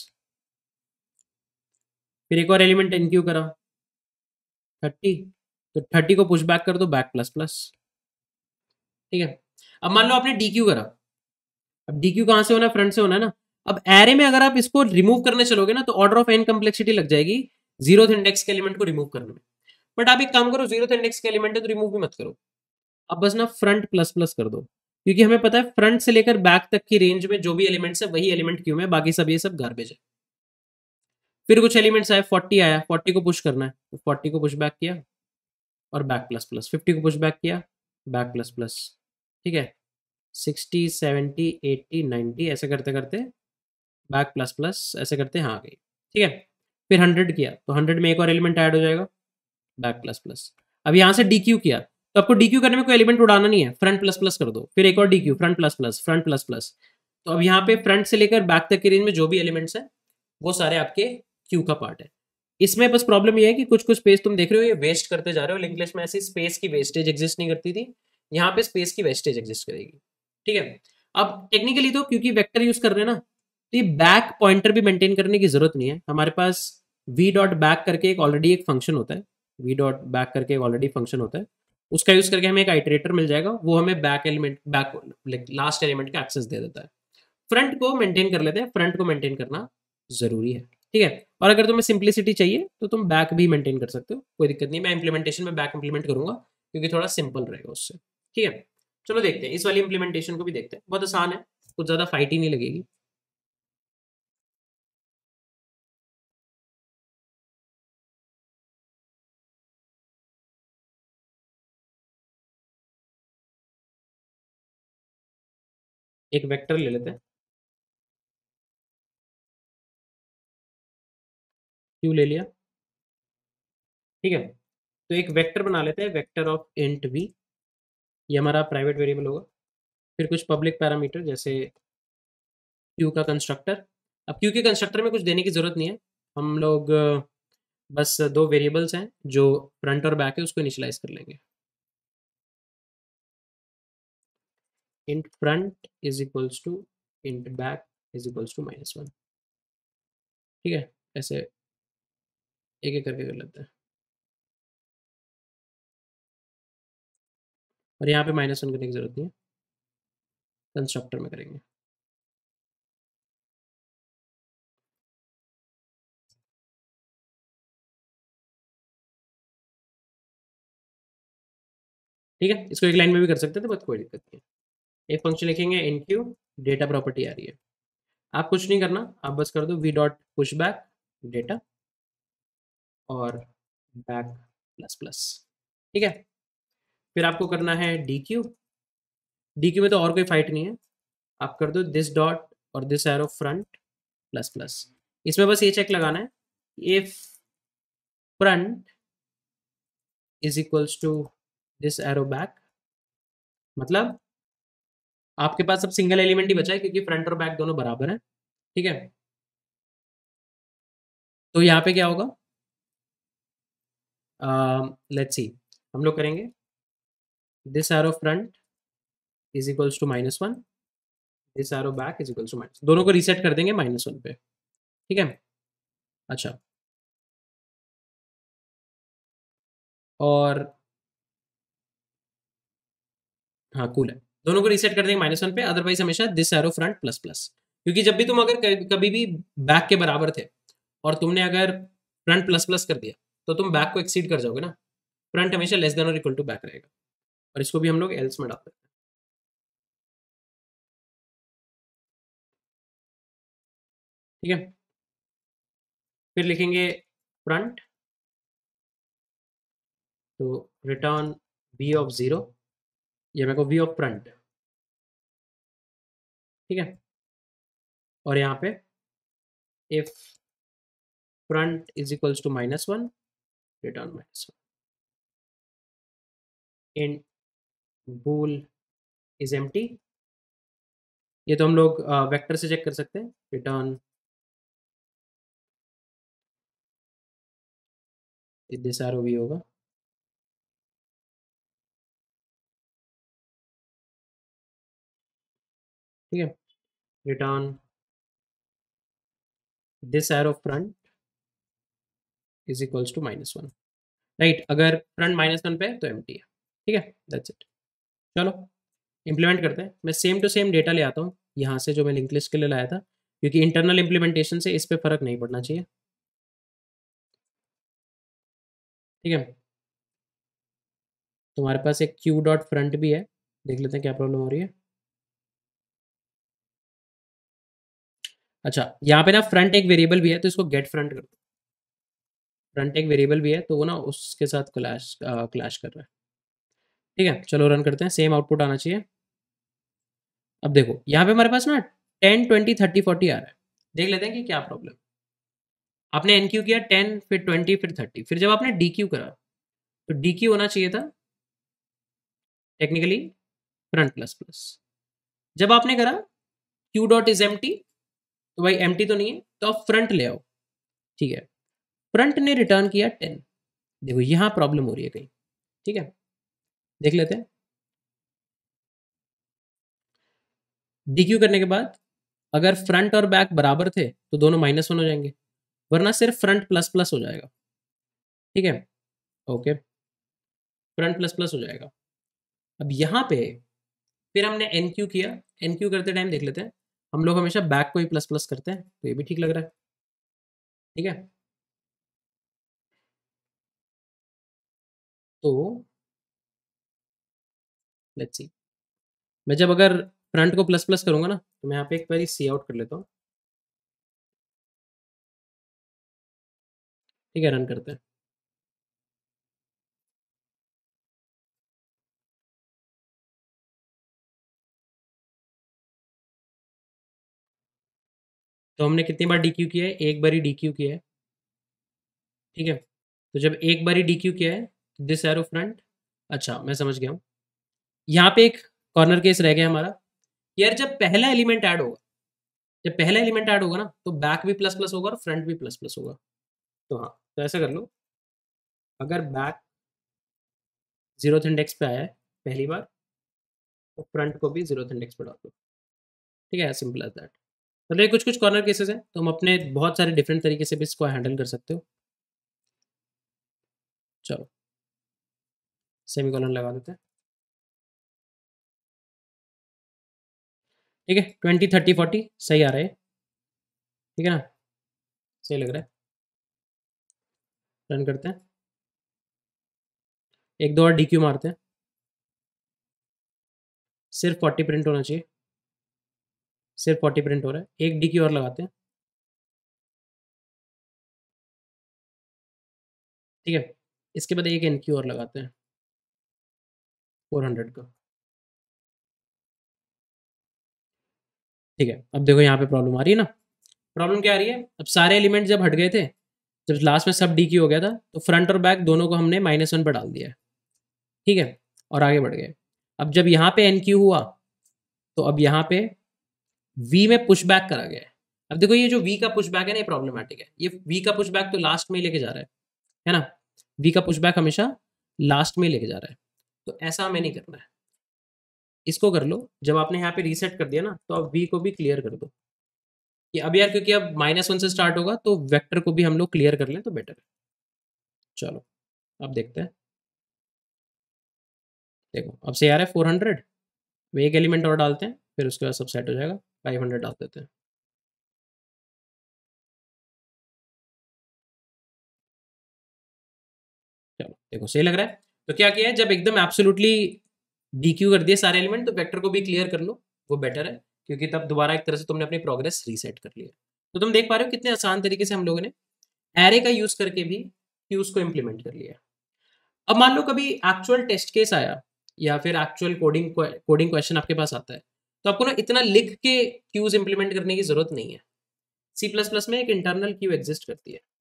फिर एक और एलिमेंट एनक्यू करा 30, तो 30 को पुश बैक कर दो बैक प्लस प्लस, ठीक है। अब मान लो आपने डी क्यू करा, अब डी क्यू कहां से होना है, फ्रंट से होना है ना। अब एरे में अगर आप इसको रिमूव करने चलोगे ना तो ऑर्डर ऑफ एन कम्प्लेक्सिटी लग जाएगी जीरोथ इंडेक्स के एलिमेंट को रिमूव करने में। बट आप एक काम करो, जीरोथ इंडेक्स के एलिमेंट है तो रिमूव भी मत करो, अब बस ना फ्रंट प्लस प्लस कर दो, क्योंकि हमें पता है फ्रंट से लेकर बैक तक की रेंज में जो भी एलिमेंट्स है वही एलिमेंट क्यू में, बाकी सब ये सब गार्बेज है। फिर कुछ एलिमेंट्स आए, 40 आया, 40 को पुश करना है तो 40 को पुश बैक किया और बैक प्लस प्लस, 50 को पुश बैक किया बैक प्लस प्लस, ठीक है, 60 70 80 90 ऐसे करते करते बैक प्लस प्लस ऐसे करते यहाँ आ गई, ठीक है। फिर 100 किया तो 100 में एक और एलिमेंट ऐड हो जाएगा बैक प्लस प्लस। अब यहाँ से डी क्यू किया, तो आपको डी क्यू करने में कोई एलिमेंट उड़ाना नहीं है, फ्रंट प्लस प्लस कर दो, फिर एक और dequeue, front plus plus, front plus plus. तो अब यहाँ पे फ्रंट से लेकर बैक तक की रेंज में जो भी एलिमेंट्स हैं वो सारे आपके क्यू का पार्ट है। इसमें बस प्रॉब्लम ये है कि कुछ कुछ स्पेस तुम देख रहे हो ये वेस्ट करते जा रहे हो, लिंक लिस्ट में ऐसी स्पेस की वेस्टेज एग्जिस्ट नहीं करती थी, यहाँ पे स्पेस की वेस्टेज एग्जिस्ट करेगी, ठीक है। अब टेक्निकली तो क्योंकि वेक्टर यूज कर रहे हैं ना, तो ये बैक पॉइंटर भी मेंटेन करने की जरूरत नहीं है, हमारे पास वी डॉट बैक करके एक ऑलरेडी एक फंक्शन होता है, वी डॉट बैक करके एक ऑलरेडी फंक्शन होता है, उसका यूज करके हमें एक आइटरेटर मिल जाएगा, वो हमें back element back last element का एक्सेस दे देता है। फ्रंट को मेंटेन कर लेते हैं, फ्रंट को मेंटेन करना जरूरी है, ठीक है। और अगर तुम्हें सिंप्लिसिटी चाहिए तो तुम बैक भी मेंटेन कर सकते हो, कोई दिक्कत नहीं, मैं इंप्लीमेंटेशन में बैक इंप्लीमेंट करूंगा क्योंकि थोड़ा सिंपल रहेगा उससे, ठीक है। चलो देखते हैं इस वाली इंप्लीमेंटेशन को भी देखते हैं, बहुत आसान है, कुछ ज्यादा फाइट ही नहीं लगेगी। एक वेक्टर ले लेते हैं, क्यू ले लिया, ठीक है। तो एक वेक्टर बना लेते हैं, वेक्टर ऑफ इंट वी, ये हमारा प्राइवेट वेरिएबल होगा। फिर कुछ पब्लिक पैरामीटर जैसे क्यू का कंस्ट्रक्टर। अब क्यू के कंस्ट्रक्टर में कुछ देने की जरूरत नहीं है, हम लोग बस दो वेरिएबल्स हैं जो फ्रंट और बैक है उसको इनिशियलाइज कर लेंगे। int front is equals to int back is equals to -1, ठीक है। ऐसे एक एक करके कर लेते हैं, और यहाँ पे -1 करने की जरूरत नहीं है, कंस्ट्रक्टर में करेंगे। ठीक है, इसको एक लाइन में भी कर सकते थे, बट कोई दिक्कत नहीं है। एक फंक्शन लिखेंगे इनक्यू, डेटा प्रॉपर्टी आ रही है, आप कुछ नहीं करना, आप बस कर दो v dot push back data और बैक प्लस प्लस, ठीक है। फिर आपको करना है डी क्यू, डी क्यू में तो और कोई फाइट नहीं है, आप कर दो दिस डॉट और this arrow front plus plus. इसमें बस ये चेक लगाना है if front is equals to this arrow back, मतलब आपके पास अब सिंगल एलिमेंट ही बचा है क्योंकि फ्रंट और बैक दोनों बराबर हैं, ठीक है। तो यहाँ पे क्या होगा, लेट्स सी, हम लोग करेंगे this arrow front is equals to -1, this arrow back is equals to minus, दोनों को रीसेट कर देंगे -1 पे, ठीक है। अच्छा, और हाँ कूल है, दोनों को रीसेट कर देंगे -1 पे, अदरवाइज हमेशा this arrow front plus plus, क्योंकि जब भी तुम अगर कभी भी बैक के बराबर थे और तुमने अगर फ्रंट प्लस प्लस कर दिया तो तुम बैक को एक्सीड कर जाओगे ना, फ्रंट हमेशा लेस देन और इक्वल टू बैक रहेगा, और इसको भी हम लोग एल्स में डाल सकते हैं, ठीक है। फिर लिखेंगे फ्रंट, तो रिटर्न v ऑफ 0, ये मेरे को v ऑफ फ्रंट, ठीक है। और यहाँ पे if front is equals to -1, return -1, in bool is empty, ये तो हम लोग वेक्टर से चेक कर सकते हैं, रिटर्न दिस एरो भी होगा, ठीक है। Return this arrow front is equals to -1, right, अगर फ्रंट -1 पे है तो एम्प्टी है, ठीक है, दैट्स इट। चलो इम्प्लीमेंट करते हैं, मैं सेम टू सेम डेटा ले आता हूँ यहाँ से जो मैं लिंक लिस्ट के लिए लाया था, क्योंकि इंटरनल इम्प्लीमेंटेशन से इस पर फर्क नहीं पड़ना चाहिए, ठीक है। तुम्हारे पास एक क्यू डॉट फ्रंट भी है, देख लेते हैं क्या प्रॉब्लम हो रही है। अच्छा, यहाँ पे ना फ्रंट एक वेरिएबल भी है, तो इसको गेट फ्रंट कर दो, फ्रंट एक वेरिएबल भी है तो वो ना उसके साथ क्लैश क्लैश कर रहा है, ठीक है। चलो रन करते हैं, सेम आउटपुट आना चाहिए। अब देखो यहाँ पे हमारे पास ना 10 20 30 40 आ रहा है, देख लेते हैं कि क्या प्रॉब्लम। आपने एन क्यू किया 10 फिर 20 फिर 30, फिर जब आपने डी क्यू करा तो डी क्यू होना चाहिए था टेक्निकली फ्रंट प्लस प्लस, जब आपने करा क्यू डॉट इज एम्प्टी, तो भाई एम्प्टी तो नहीं है, तो आप फ्रंट ले आओ, ठीक है। फ्रंट ने रिटर्न किया 10, देखो यहाँ प्रॉब्लम हो रही है कहीं, ठीक है, देख लेते हैं। डी क्यू करने के बाद अगर फ्रंट और बैक बराबर थे तो दोनों -1 हो जाएंगे, वरना सिर्फ फ्रंट प्लस प्लस हो जाएगा, ठीक है, ओके, फ्रंट प्लस प्लस हो जाएगा। अब यहाँ पे फिर हमने एन क्यू किया, एन क्यू करते टाइम देख लेते हैं, हम लोग हमेशा बैक को ही प्लस प्लस करते हैं, तो ये भी ठीक लग रहा है, ठीक है। तो लेट्स सी, मैं जब अगर फ्रंट को प्लस प्लस करूंगा ना, तो मैं यहाँ पे एक बार सी आउट कर लेता हूँ, ठीक है, रन करते हैं। तो हमने कितनी बार डी क्यू किया है, एक बार ही डी क्यू किया है, ठीक है। तो जब एक बार ही डी क्यू किया है दिस एरो फ्रंट, अच्छा मैं समझ गया हूँ, यहाँ पे एक कॉर्नर केस रह गया हमारा, यार जब पहला एलिमेंट ऐड होगा, जब पहला एलिमेंट ऐड होगा ना तो बैक भी प्लस प्लस होगा और फ्रंट भी प्लस प्लस होगा, तो हाँ, तो ऐसा कर लो, अगर बैक 0th इंडेक्स पे आया है पहली बार, तो फ्रंट को भी 0th इंडेक्स पे डाल दो, ठीक है, सिंपल एज दैट। मतलब ये कुछ कुछ कॉर्नर केसेस हैं, तो हम अपने बहुत सारे डिफरेंट तरीके से भी इसको हैंडल कर सकते हो। चलो सेमीकोलन लगा देते हैं, ठीक है, 20 30 40 सही आ रहा है, ठीक है ना, सही लग रहा है, रन करते हैं, एक दो और डी क्यू मारते हैं, सिर्फ 40 प्रिंट होना चाहिए, सिर्फ 40 प्रिंट हो रहा है। एक डी क्यू और लगाते हैं, ठीक है। इसके बाद एक एन क्यू और लगाते हैं 400 का, ठीक है। अब देखो यहाँ पे प्रॉब्लम आ रही है ना। प्रॉब्लम क्या आ रही है, अब सारे एलिमेंट जब हट गए थे, जब लास्ट में सब डी क्यू हो गया था, तो फ्रंट और बैक दोनों को हमने -1 पर डाल दिया है, ठीक है, और आगे बढ़ गए। अब जब यहाँ पे एन क्यू हुआ, तो अब यहाँ पे वी में पुश बैक करा गया है। अब देखो ये जो वी का पुश बैक है ना, ये प्रॉब्लमेटिक है। ये वी का पुश बैक तो लास्ट में ही लेके जा रहा है ना। वी का पुश बैक हमेशा लास्ट में लेके जा रहा है, तो ऐसा हमें नहीं करना है। इसको कर लो, जब आपने यहाँ पे रीसेट कर दिया ना, तो अब वी को भी क्लियर कर दो कि अब यार, क्योंकि अब -1 से स्टार्ट होगा, तो वेक्टर को भी हम लोग क्लियर कर लें तो बेटर है। चलो अब देखते हैं। देखो अब से यार है 400, एक एलिमेंट और डालते हैं, फिर उसके बाद सब सेट हो जाएगा। 500 डाल देते हैं। चलो देखो सही लग रहा है। तो क्या किया है, जब एकदम एब्सोल्युटली डीक्यू कर दिए सारे एलिमेंट, तो वेक्टर को भी क्लियर कर लो, वो बेटर है, क्योंकि तब दोबारा एक तरह से तुमने अपनी प्रोग्रेस रीसेट कर लिया। तो तुम देख पा रहे हो कितने आसान तरीके से हम लोगों ने एरे का यूज करके भी क्यूज को इंप्लीमेंट कर लिया। अब मान लो कभी एक्चुअल टेस्ट केस आया, या फिर एक्चुअल कोडिंग क्वेश्चन आपके पास आता है, तो आपको ना इतना लिख के क्यूज इंप्लीमेंट करने की जरूरत नहीं है। सी प्लस प्लस में एक इंटरनल क्यू एग्जिस्ट करती है।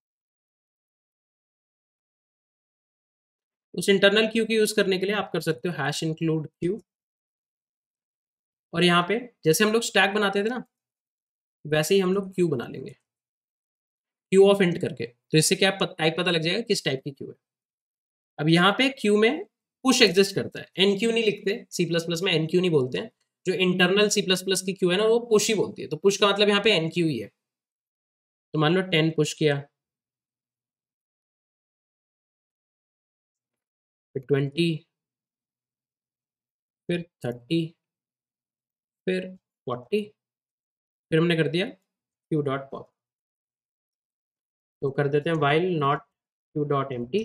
उस इंटरनल क्यू की यूज करने के लिए आप कर सकते हो हैश इंक्लूड क्यू, और यहाँ पे जैसे हम लोग स्टैक बनाते थे ना, वैसे ही हम लोग क्यू बना लेंगे, क्यू ऑफ इंट करके। तो इससे क्या टाइप पता लग जाएगा किस टाइप की क्यू है। अब यहाँ पे क्यू में पुश एग्जिस्ट करता है, एन क्यू नहीं लिखते सी प्लस प्लस में, एन क्यू नहीं बोलते हैं। जो इंटरनल सी प्लस प्लस की क्यू है ना, वो पुश ही बोलती है। तो पुश का मतलब यहाँ पे एन क्यू ही है। तो मान लो 10 पुश किया, फिर 20, फिर 30, फिर 40, फिर हमने कर दिया क्यू डॉट पॉप। तो कर देते हैं while not queue dot empty.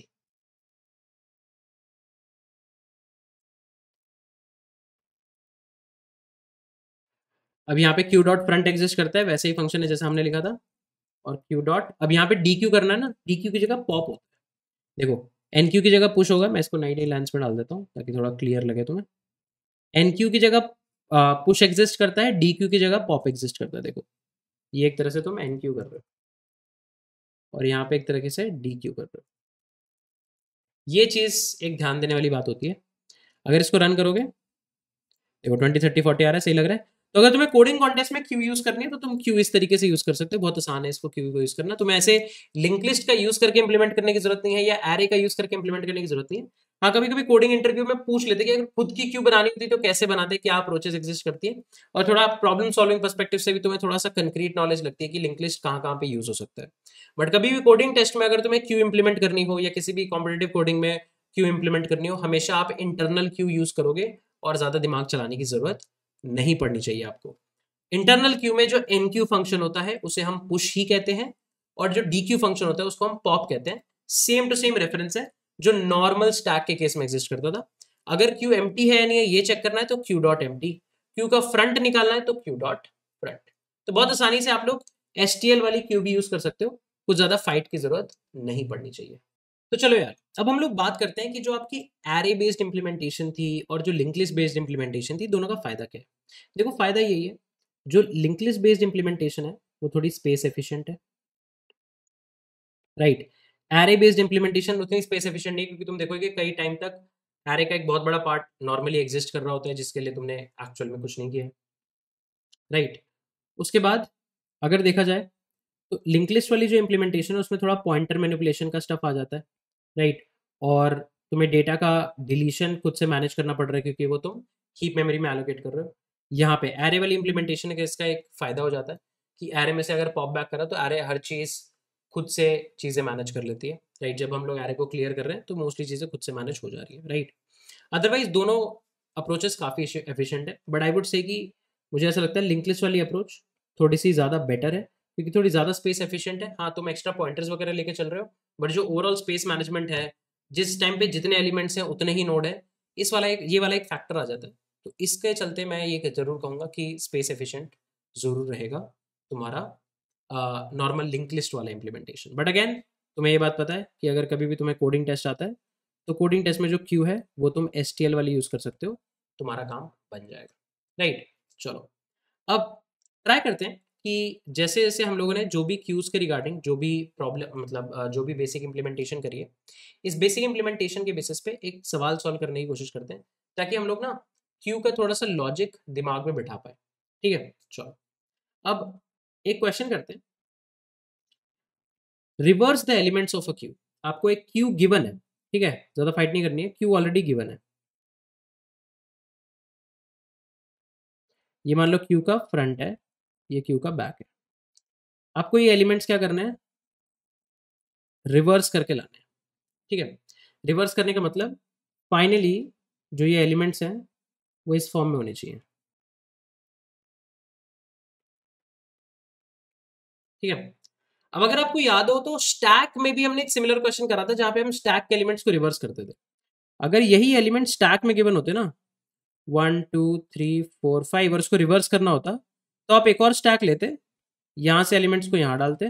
अब यहाँ पे क्यू डॉट फ्रंट एग्जिस्ट करता है, वैसे ही फंक्शन है जैसा हमने लिखा था। और क्यू डॉट, अब यहाँ पे डी क्यू करना है ना, डी क्यू की जगह पॉप होता है। देखो एन क्यू की जगह पुश होगा, मैं इसको नई नई लाइन्स में डाल देता हूँ ताकि थोड़ा क्लियर लगे तुम्हें। एन क्यू की जगह पुश एग्जिस्ट करता है, डी क्यू की जगह पॉप एग्जिस्ट करता है। देखो ये एक तरह से तुम एन क्यू कर रहे हो, और यहाँ पे एक तरीके से डी क्यू कर रहे हो। ये चीज़ एक ध्यान देने वाली बात होती है। अगर इसको रन करोगे, देखो 20, 30, 40 आ रहा है, सही लग रहा है। तो अगर तुम्हें कोडिंग कॉन्टेस्ट में क्यू यूज करनी है, तो तुम क्यू इस तरीके से यूज कर सकते हो। बहुत आसान है इसको क्यू को यूज करना। तुम्हें ऐसे लिंक लिस्ट का यूज करके इंप्लीमेंट करने की जरूरत नहीं है, या एरे का यूज करके इंप्लीमेंट करने की जरूरत नहीं है। हाँ, कभी कभी कोडिंग इंटरव्यू में पूछ लेते कि अगर खुद की क्यू बनानी होती तो कैसे बनाते, क्या अप्रोचेस एग्जिस्ट करती है, और थोड़ा प्रॉब्लम सॉल्विंग पर्सपेक्टिव से भी तुम्हें थोड़ा सा कंक्रीट नॉलेज लगती है कि लिंक लिस्ट कहाँ कहाँ पे यूज हो सकता है। बट कभी भी कोडिंग टेस्ट में अगर तुम्हें क्यू इंप्लीमेंट करनी हो, या किसी भी कॉम्पिटेटिव कोडिंग में क्यू इंप्लीमेंट करनी हो, हमेशा आप इंटरनल क्यू यूज करोगे, और ज्यादा दिमाग चलाने की जरूरत नहीं पड़नी चाहिए आपको। इंटरनल क्यू में जो एन क्यू फंक्शन होता है उसे हम पुश ही कहते हैं, और जो डी क्यू फंक्शन होता है उसको हम पॉप कहते हैं। सेम टू सेम रेफरेंस है जो नॉर्मल स्टैक के केस में एग्जिस्ट करता था। अगर क्यू एम्प्टी है या नहीं है ये चेक करना है तो क्यू डॉट एम्प्टी, क्यू का फ्रंट निकालना है तो क्यू डॉट फ्रंट। तो बहुत आसानी से आप लोग एसटीएल वाली क्यू भी यूज कर सकते हो, कुछ ज्यादा फाइट की जरूरत नहीं पड़नी चाहिए। तो चलो यार, अब हम लोग बात करते हैं कि जो आपकी एरे बेस्ड इंप्लीमेंटेशन थी और जो लिंक लिस्ट बेस्ड इंप्लीमेंटेशन थी, दोनों का फायदा क्या है। देखो फायदा यही है, जो लिंक लिस्ट बेस्ड इंप्लीमेंटेशन है वो थोड़ी स्पेस एफिशिएंट है, राइट। एरे बेस्ड इंप्लीमेंटेशन उतनी स्पेस एफिशिएंट नहीं, क्योंकि तुम देखोगे कई टाइम तक एरे का एक बहुत बड़ा पार्ट नॉर्मली एग्जिस्ट कर रहा होता है, जिसके लिए तुमने एक्चुअल में कुछ नहीं किया, राइट। उसके बाद अगर देखा जाए तो लिंक लिस्ट वाली जो इंप्लीमेंटेशन है उसमें थोड़ा पॉइंटर मैनिपुलेशन का स्टफ आ जाता है, राइट। और तुम्हें डेटा का डिलीशन खुद से मैनेज करना पड़ रहा है, क्योंकि वो तुम हीप मेमोरी में एलोकेट कर रहे हो। यहाँ पे एरे वाली इंप्लीमेंटेशन का इसका एक फ़ायदा हो जाता है कि एरे में से अगर पॉप बैक करा तो एरे हर चीज़ खुद से चीज़ें मैनेज कर लेती है, राइट। जब हम लोग एरे को क्लियर कर रहे हैं तो मोस्टली चीज़ें खुद से मैनेज हो जा रही है, राइट। अदरवाइज दोनों अप्रोचेस काफ़ी एफिशिएंट है, बट आई वुड से कि मुझे ऐसा लगता है लिंक लिस्ट वाली अप्रोच थोड़ी सी ज़्यादा बेटर है, क्योंकि थोड़ी ज़्यादा स्पेस एफिशिएंट है। हाँ, तुम एक्स्ट्रा पॉइंटर्स वगैरह लेके चल रहे हो, बट जो ओवरऑल स्पेस मैनेजमेंट है, जिस टाइम पे जितने एलिमेंट्स हैं उतने ही नोड है, इस वाला एक ये वाला एक फैक्टर आ जाता है। तो इसके चलते मैं ये जरूर कहूँगा कि स्पेस एफिशिएंट ज़रूर रहेगा तुम्हारा नॉर्मल लिंक लिस्ट वाला इम्प्लीमेंटेशन। बट अगेन तुम्हें ये बात पता है कि अगर कभी भी तुम्हें कोडिंग टेस्ट आता है तो कोडिंग टेस्ट में जो क्यू है वो तुम STL वाली यूज़ कर सकते हो, तुम्हारा काम बन जाएगा। राइट, चलो अब ट्राई करते हैं कि जैसे जैसे हम लोगों ने जो भी क्यूज़ के रिगार्डिंग जो भी प्रॉब्लम मतलब जो भी बेसिक इम्प्लीमेंटेशन करी है, इस बेसिक इम्प्लीमेंटेशन के बेसिस पे एक सवाल सॉल्व करने की कोशिश करते हैं ताकि हम लोग ना क्यू का थोड़ा सा लॉजिक दिमाग में बिठा पाए। ठीक है, चलो अब एक क्वेश्चन करते हैं। Reverse the elements of a queue. आपको एक क्यू गिवन है, ठीक है, ज्यादा फाइट नहीं करनी है, क्यू ऑलरेडी गिवन है। ये मान लो क्यू का फ्रंट है, ये क्यू का बैक है। आपको ये एलिमेंट्स क्या करना है, रिवर्स करके लाने हैं। ठीक है, रिवर्स करने का मतलब फाइनली जो ये एलिमेंट्स हैं वो इस फॉर्म में होने चाहिए। ठीक है, अब अगर आपको याद हो तो स्टैक में भी हमने एक सिमिलर क्वेश्चन करा था जहां पे हम स्टैक के एलिमेंट्स को रिवर्स करते थे। अगर यही एलिमेंट स्टैक में गिवन होते ना 1 2 3 4 5 और उसको रिवर्स करना होता तो आप एक और स्टैक लेते, यहां से एलिमेंट्स को यहां डालते,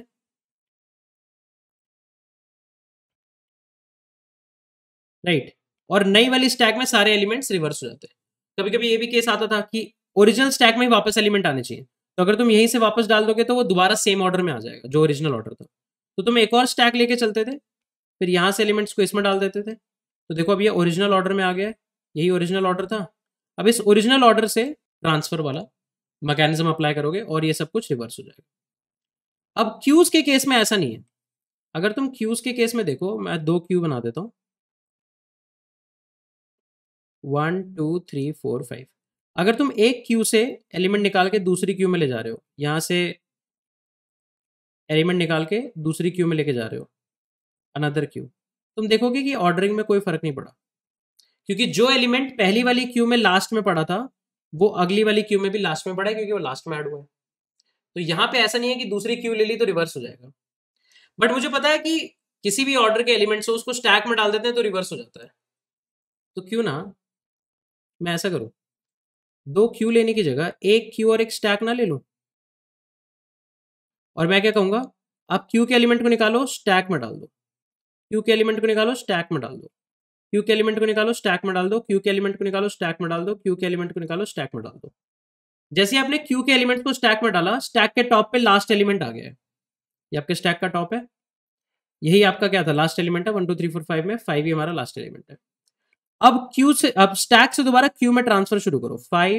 राइट, और नई वाली स्टैक में सारे एलिमेंट्स रिवर्स हो जाते हैं। कभी कभी ये भी केस आता था कि ओरिजिनल स्टैक में ही वापस एलिमेंट आने चाहिए, तो अगर तुम यहीं से वापस डाल दोगे तो वो दोबारा सेम ऑर्डर में आ जाएगा जो ओरिजिनल ऑर्डर था। तो तुम एक और स्टैक लेके चलते थे, फिर यहाँ से एलिमेंट्स को इसमें डाल देते थे। तो देखो अब ये ओरिजिनल ऑर्डर में आ गया है, यही ओरिजिनल ऑर्डर था। अब इस ओरिजिनल ऑर्डर से ट्रांसफर वाला मैकेनिज्म अप्लाई करोगे और ये सब कुछ रिवर्स हो जाएगा। अब क्यूज के केस में ऐसा नहीं है। अगर तुम क्यूज के केस में देखो, मैं 2 क्यू बना देता हूँ, 1 2 3 4 5। अगर तुम एक क्यू से एलिमेंट निकाल के दूसरी क्यू में ले जा रहे हो, यहां से एलिमेंट निकाल के दूसरी क्यू में लेके जा रहे हो, अनदर क्यू, तुम देखोगे कि ऑर्डरिंग में कोई फर्क नहीं पड़ा, क्योंकि जो एलिमेंट पहली वाली क्यू में लास्ट में पड़ा था वो अगली वाली क्यू में भी लास्ट में पड़ा है, क्योंकि वो लास्ट में ऐड हुआ है। तो यहां पे ऐसा नहीं है कि दूसरी क्यू ले ली तो रिवर्स हो जाएगा। बट मुझे पता है कि किसी भी ऑर्डर के एलिमेंट्स हो उसको स्टैक में डाल देते हैं तो रिवर्स हो जाता है। तो क्यों ना मैं ऐसा करूं, 2 क्यू लेने की जगह एक क्यू और एक स्टैक ना ले लूं, और मैं क्या कहूंगा, आप क्यू के एलिमेंट को निकालो स्टैक में डाल दो, क्यू के एलिमेंट को निकालो स्टैक में डाल दो, क्यू के एलिमेंट को निकालो स्टैक में डाल दो, क्यू के एलिमेंट को निकालो स्टैक में डाल दो, क्यू के एलिमेंट को निकालो स्टैक में डाल दो। जैसे आपने क्यू के एलिमेंट को स्टैक में डाला, स्टैक के टॉप पे लास्ट एलिमेंट आ गया है, ये आपके स्टैक का टॉप है, यही आपका क्या था, लास्ट एलिमेंट है। 1 2 3 4 5 में 5 ही हमारा लास्ट एलिमेंट है। अब क्यू से, अब स्टैक से दोबारा क्यू में ट्रांसफर शुरू करो,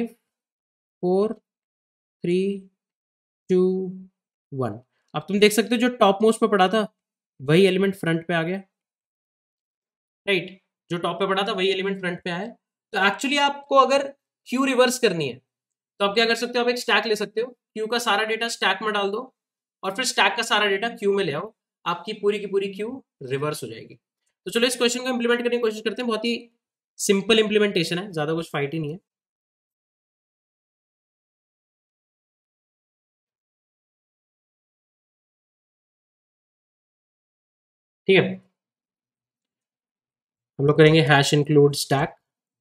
5 4 3 2 1। अब तुम देख सकते हो जो टॉप मोस्ट पे पड़ा था वही एलिमेंट फ्रंट पे आ गया, राइट, जो टॉप पे पड़ा था वही एलिमेंट फ्रंट पे आया। तो एक्चुअली आपको अगर क्यू रिवर्स करनी है तो आप क्या कर सकते हो, आप एक स्टैक ले सकते हो, क्यू का सारा डेटा स्टैक में डाल दो और फिर स्टैक का सारा डेटा क्यू में ले आओ, आपकी पूरी की पूरी क्यू रिवर्स हो जाएगी। तो चलो इस क्वेश्चन को इंप्लीमेंट करने की कोशिश करते हैं। बहुत ही सिंपल इंप्लीमेंटेशन है, ज्यादा कुछ फाइट ही नहीं है। ठीक है, हम लोग करेंगे hash include stack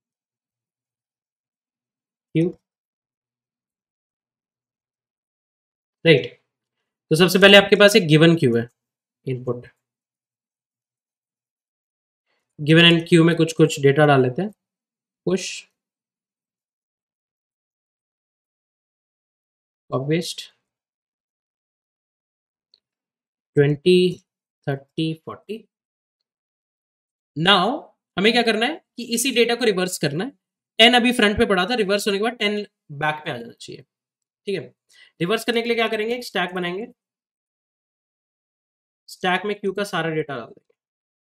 queue, right. तो सबसे पहले आपके पास एक गिवन क्यू है, इनपुट गिवन एंड क्यू में कुछ कुछ डेटा डाल लेते हैं, पुश पेस्ट 20 30 40। नाउ हमें क्या करना है कि इसी डेटा को रिवर्स करना है। 10 अभी फ्रंट पे पड़ा था, रिवर्स होने के बाद 10 बैक पे आ जाना चाहिए। ठीक है, रिवर्स करने के लिए क्या करेंगे, एक स्टैक बनाएंगे, स्टैक में क्यू का सारा डेटा डाल देंगे।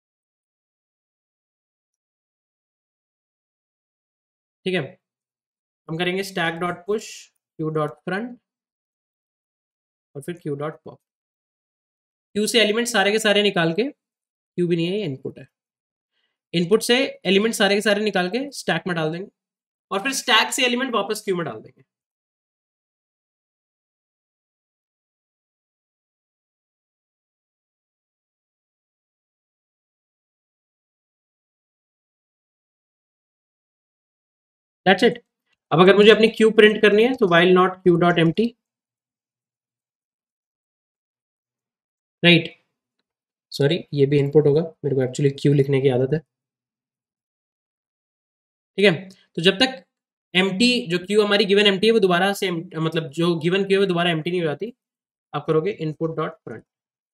ठीक है, हम करेंगे stack dot push queue dot front और फिर क्यू डॉट पॉप। क्यू से एलिमेंट सारे के सारे निकाल के, क्यू भी नहीं है, ये इनपुट है, इनपुट से एलिमेंट सारे के सारे निकाल के स्टैक में डाल देंगे और फिर स्टैक से एलिमेंट वापस क्यू में डाल देंगे। That's it. अब अगर मुझे अपनी क्यू प्रिंट करनी है तो while not queue dot empty, right. Sorry, ये भी इनपुट होगा, मेरे को एक्चुअली क्यू लिखने की आदत है। ठीक है, तो जब तक एम्प्टी, जो क्यू हमारी गिवन एम्प्टी है वो दोबारा से मतलब जो गिवन क्यू है वो दोबारा एम्प्टी नहीं हो जाती, आप करोगे input dot front,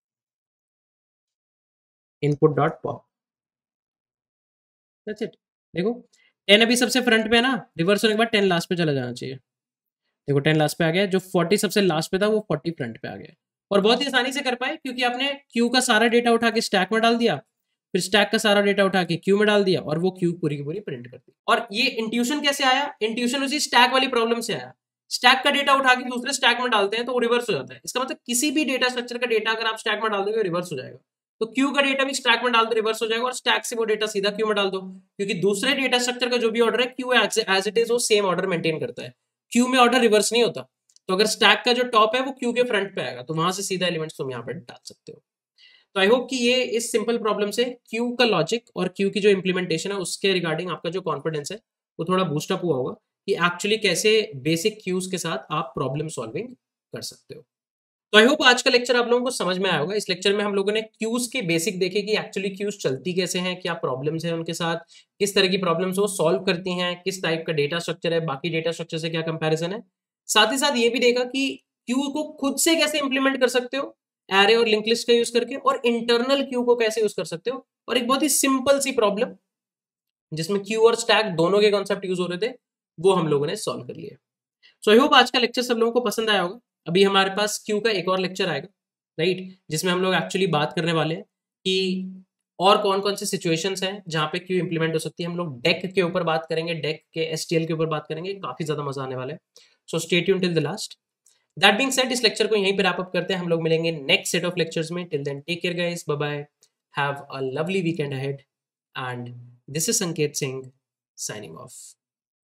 input dot pop, that's it. देखो 10 अभी सबसे फ्रंट पे है ना, रिवर्स होने के बाद 10 लास्ट पे चला जाना चाहिए। देखो 10 लास्ट पे आ गया, जो 40 सबसे लास्ट पे था वो 40 फ्रंट पे आ गया, और बहुत ही आसानी से कर पाए क्योंकि आपने क्यू का सारा डेटा उठा के स्टैक में डाल दिया, फिर स्टैक का सारा डेटा उठा के क्यू में डाल दिया, और वो क्यू पूरी की पूरी प्रिंट कर दी। और ये इंट्यूशन कैसे आया? इंट्यूशन उसी स्टैक वाली प्रॉब्लम से आया। स्टैक का डेटा उठा के दूसरे स्टैक में डालते हैं तो वो रिवर्स हो जाता है। इसका मतलब किसी भी डेटा स्ट्रक्चर का डेटा अगर आप स्टैक में डाल दोगे रिवर्स हो जाएगा। तो क्यू का डेटा भी स्टैक में डाल दो रिवर्स हो जाएगा, और स्टैक से वो डेटा सीधा क्यू में डाल दो, क्योंकि दूसरे डेटा स्ट्रक्चर का जो भी ऑर्डर है क्यू एज इट इज वो सेम ऑर्डर मेंटेन करता है, क्यू में ऑर्डर रिवर्स नहीं होता। तो अगर स्टैक का जो टॉप है वो क्यू के फ्रंट पे आएगा, तो वहां से सीधा एलिमेंट्स तुम यहाँ पर डाल सकते हो। तो आई होप कि ये इस सिंपल प्रॉब्लम से क्यू का लॉजिक और क्यू की जो इम्प्लीमेंटेशन है उसके रिगार्डिंग आपका जो कॉन्फिडेंस है वो थोड़ा बूस्टअप हुआ होगा कि एक्चुअली कैसे बेसिक क्यूज के साथ आप प्रॉब्लम सॉल्विंग कर सकते हो। तो आई होप आज का लेक्चर आप लोगों को समझ में आया होगा। इस लेक्चर में हम लोगों ने क्यूज के बेसिक देखे कि एक्चुअली क्यूज चलती कैसे हैं, क्या प्रॉब्लम्स हैं उनके साथ, किस तरह की प्रॉब्लम्स वो सॉल्व करती हैं, किस टाइप का डेटा स्ट्रक्चर है, बाकी डेटा स्ट्रक्चर से क्या कंपैरिजन है। साथ ही साथ ये भी देखा कि क्यू को खुद से कैसे इंप्लीमेंट कर सकते हो एरे और लिंक लिस्ट का यूज करके, और इंटरनल क्यू को कैसे यूज कर सकते हो, और एक बहुत ही सिंपल सी प्रॉब्लम जिसमें क्यू और स्टैक दोनों के कॉन्सेप्ट यूज हो रहे थे वो हम लोगों ने सॉल्व कर लिए। सो आई होप आज का लेक्चर सब लोगों को पसंद आया होगा। अभी हमारे पास क्यू का एक और लेक्चर आएगा, राइट, जिसमें हम लोग एक्चुअली बात करने वाले हैं कि और कौन कौन से सिचुएशंस हैं जहाँ पे क्यू इंप्लीमेंट हो सकती है। हम लोग डेक के ऊपर बात करेंगे, डेक के एसटीएल के ऊपर बात करेंगे, काफी ज्यादा मजा आने वाला है। So stay tuned till the last. That being said, इस लेक्चर को यहीं पर रैप अप करते हैं। हम लोग मिलेंगे नेक्स्ट सेट ऑफ लेक्चर्स में। Till then take care guys, bye bye, have a lovely weekend ahead, and this is Sanket Singh signing off.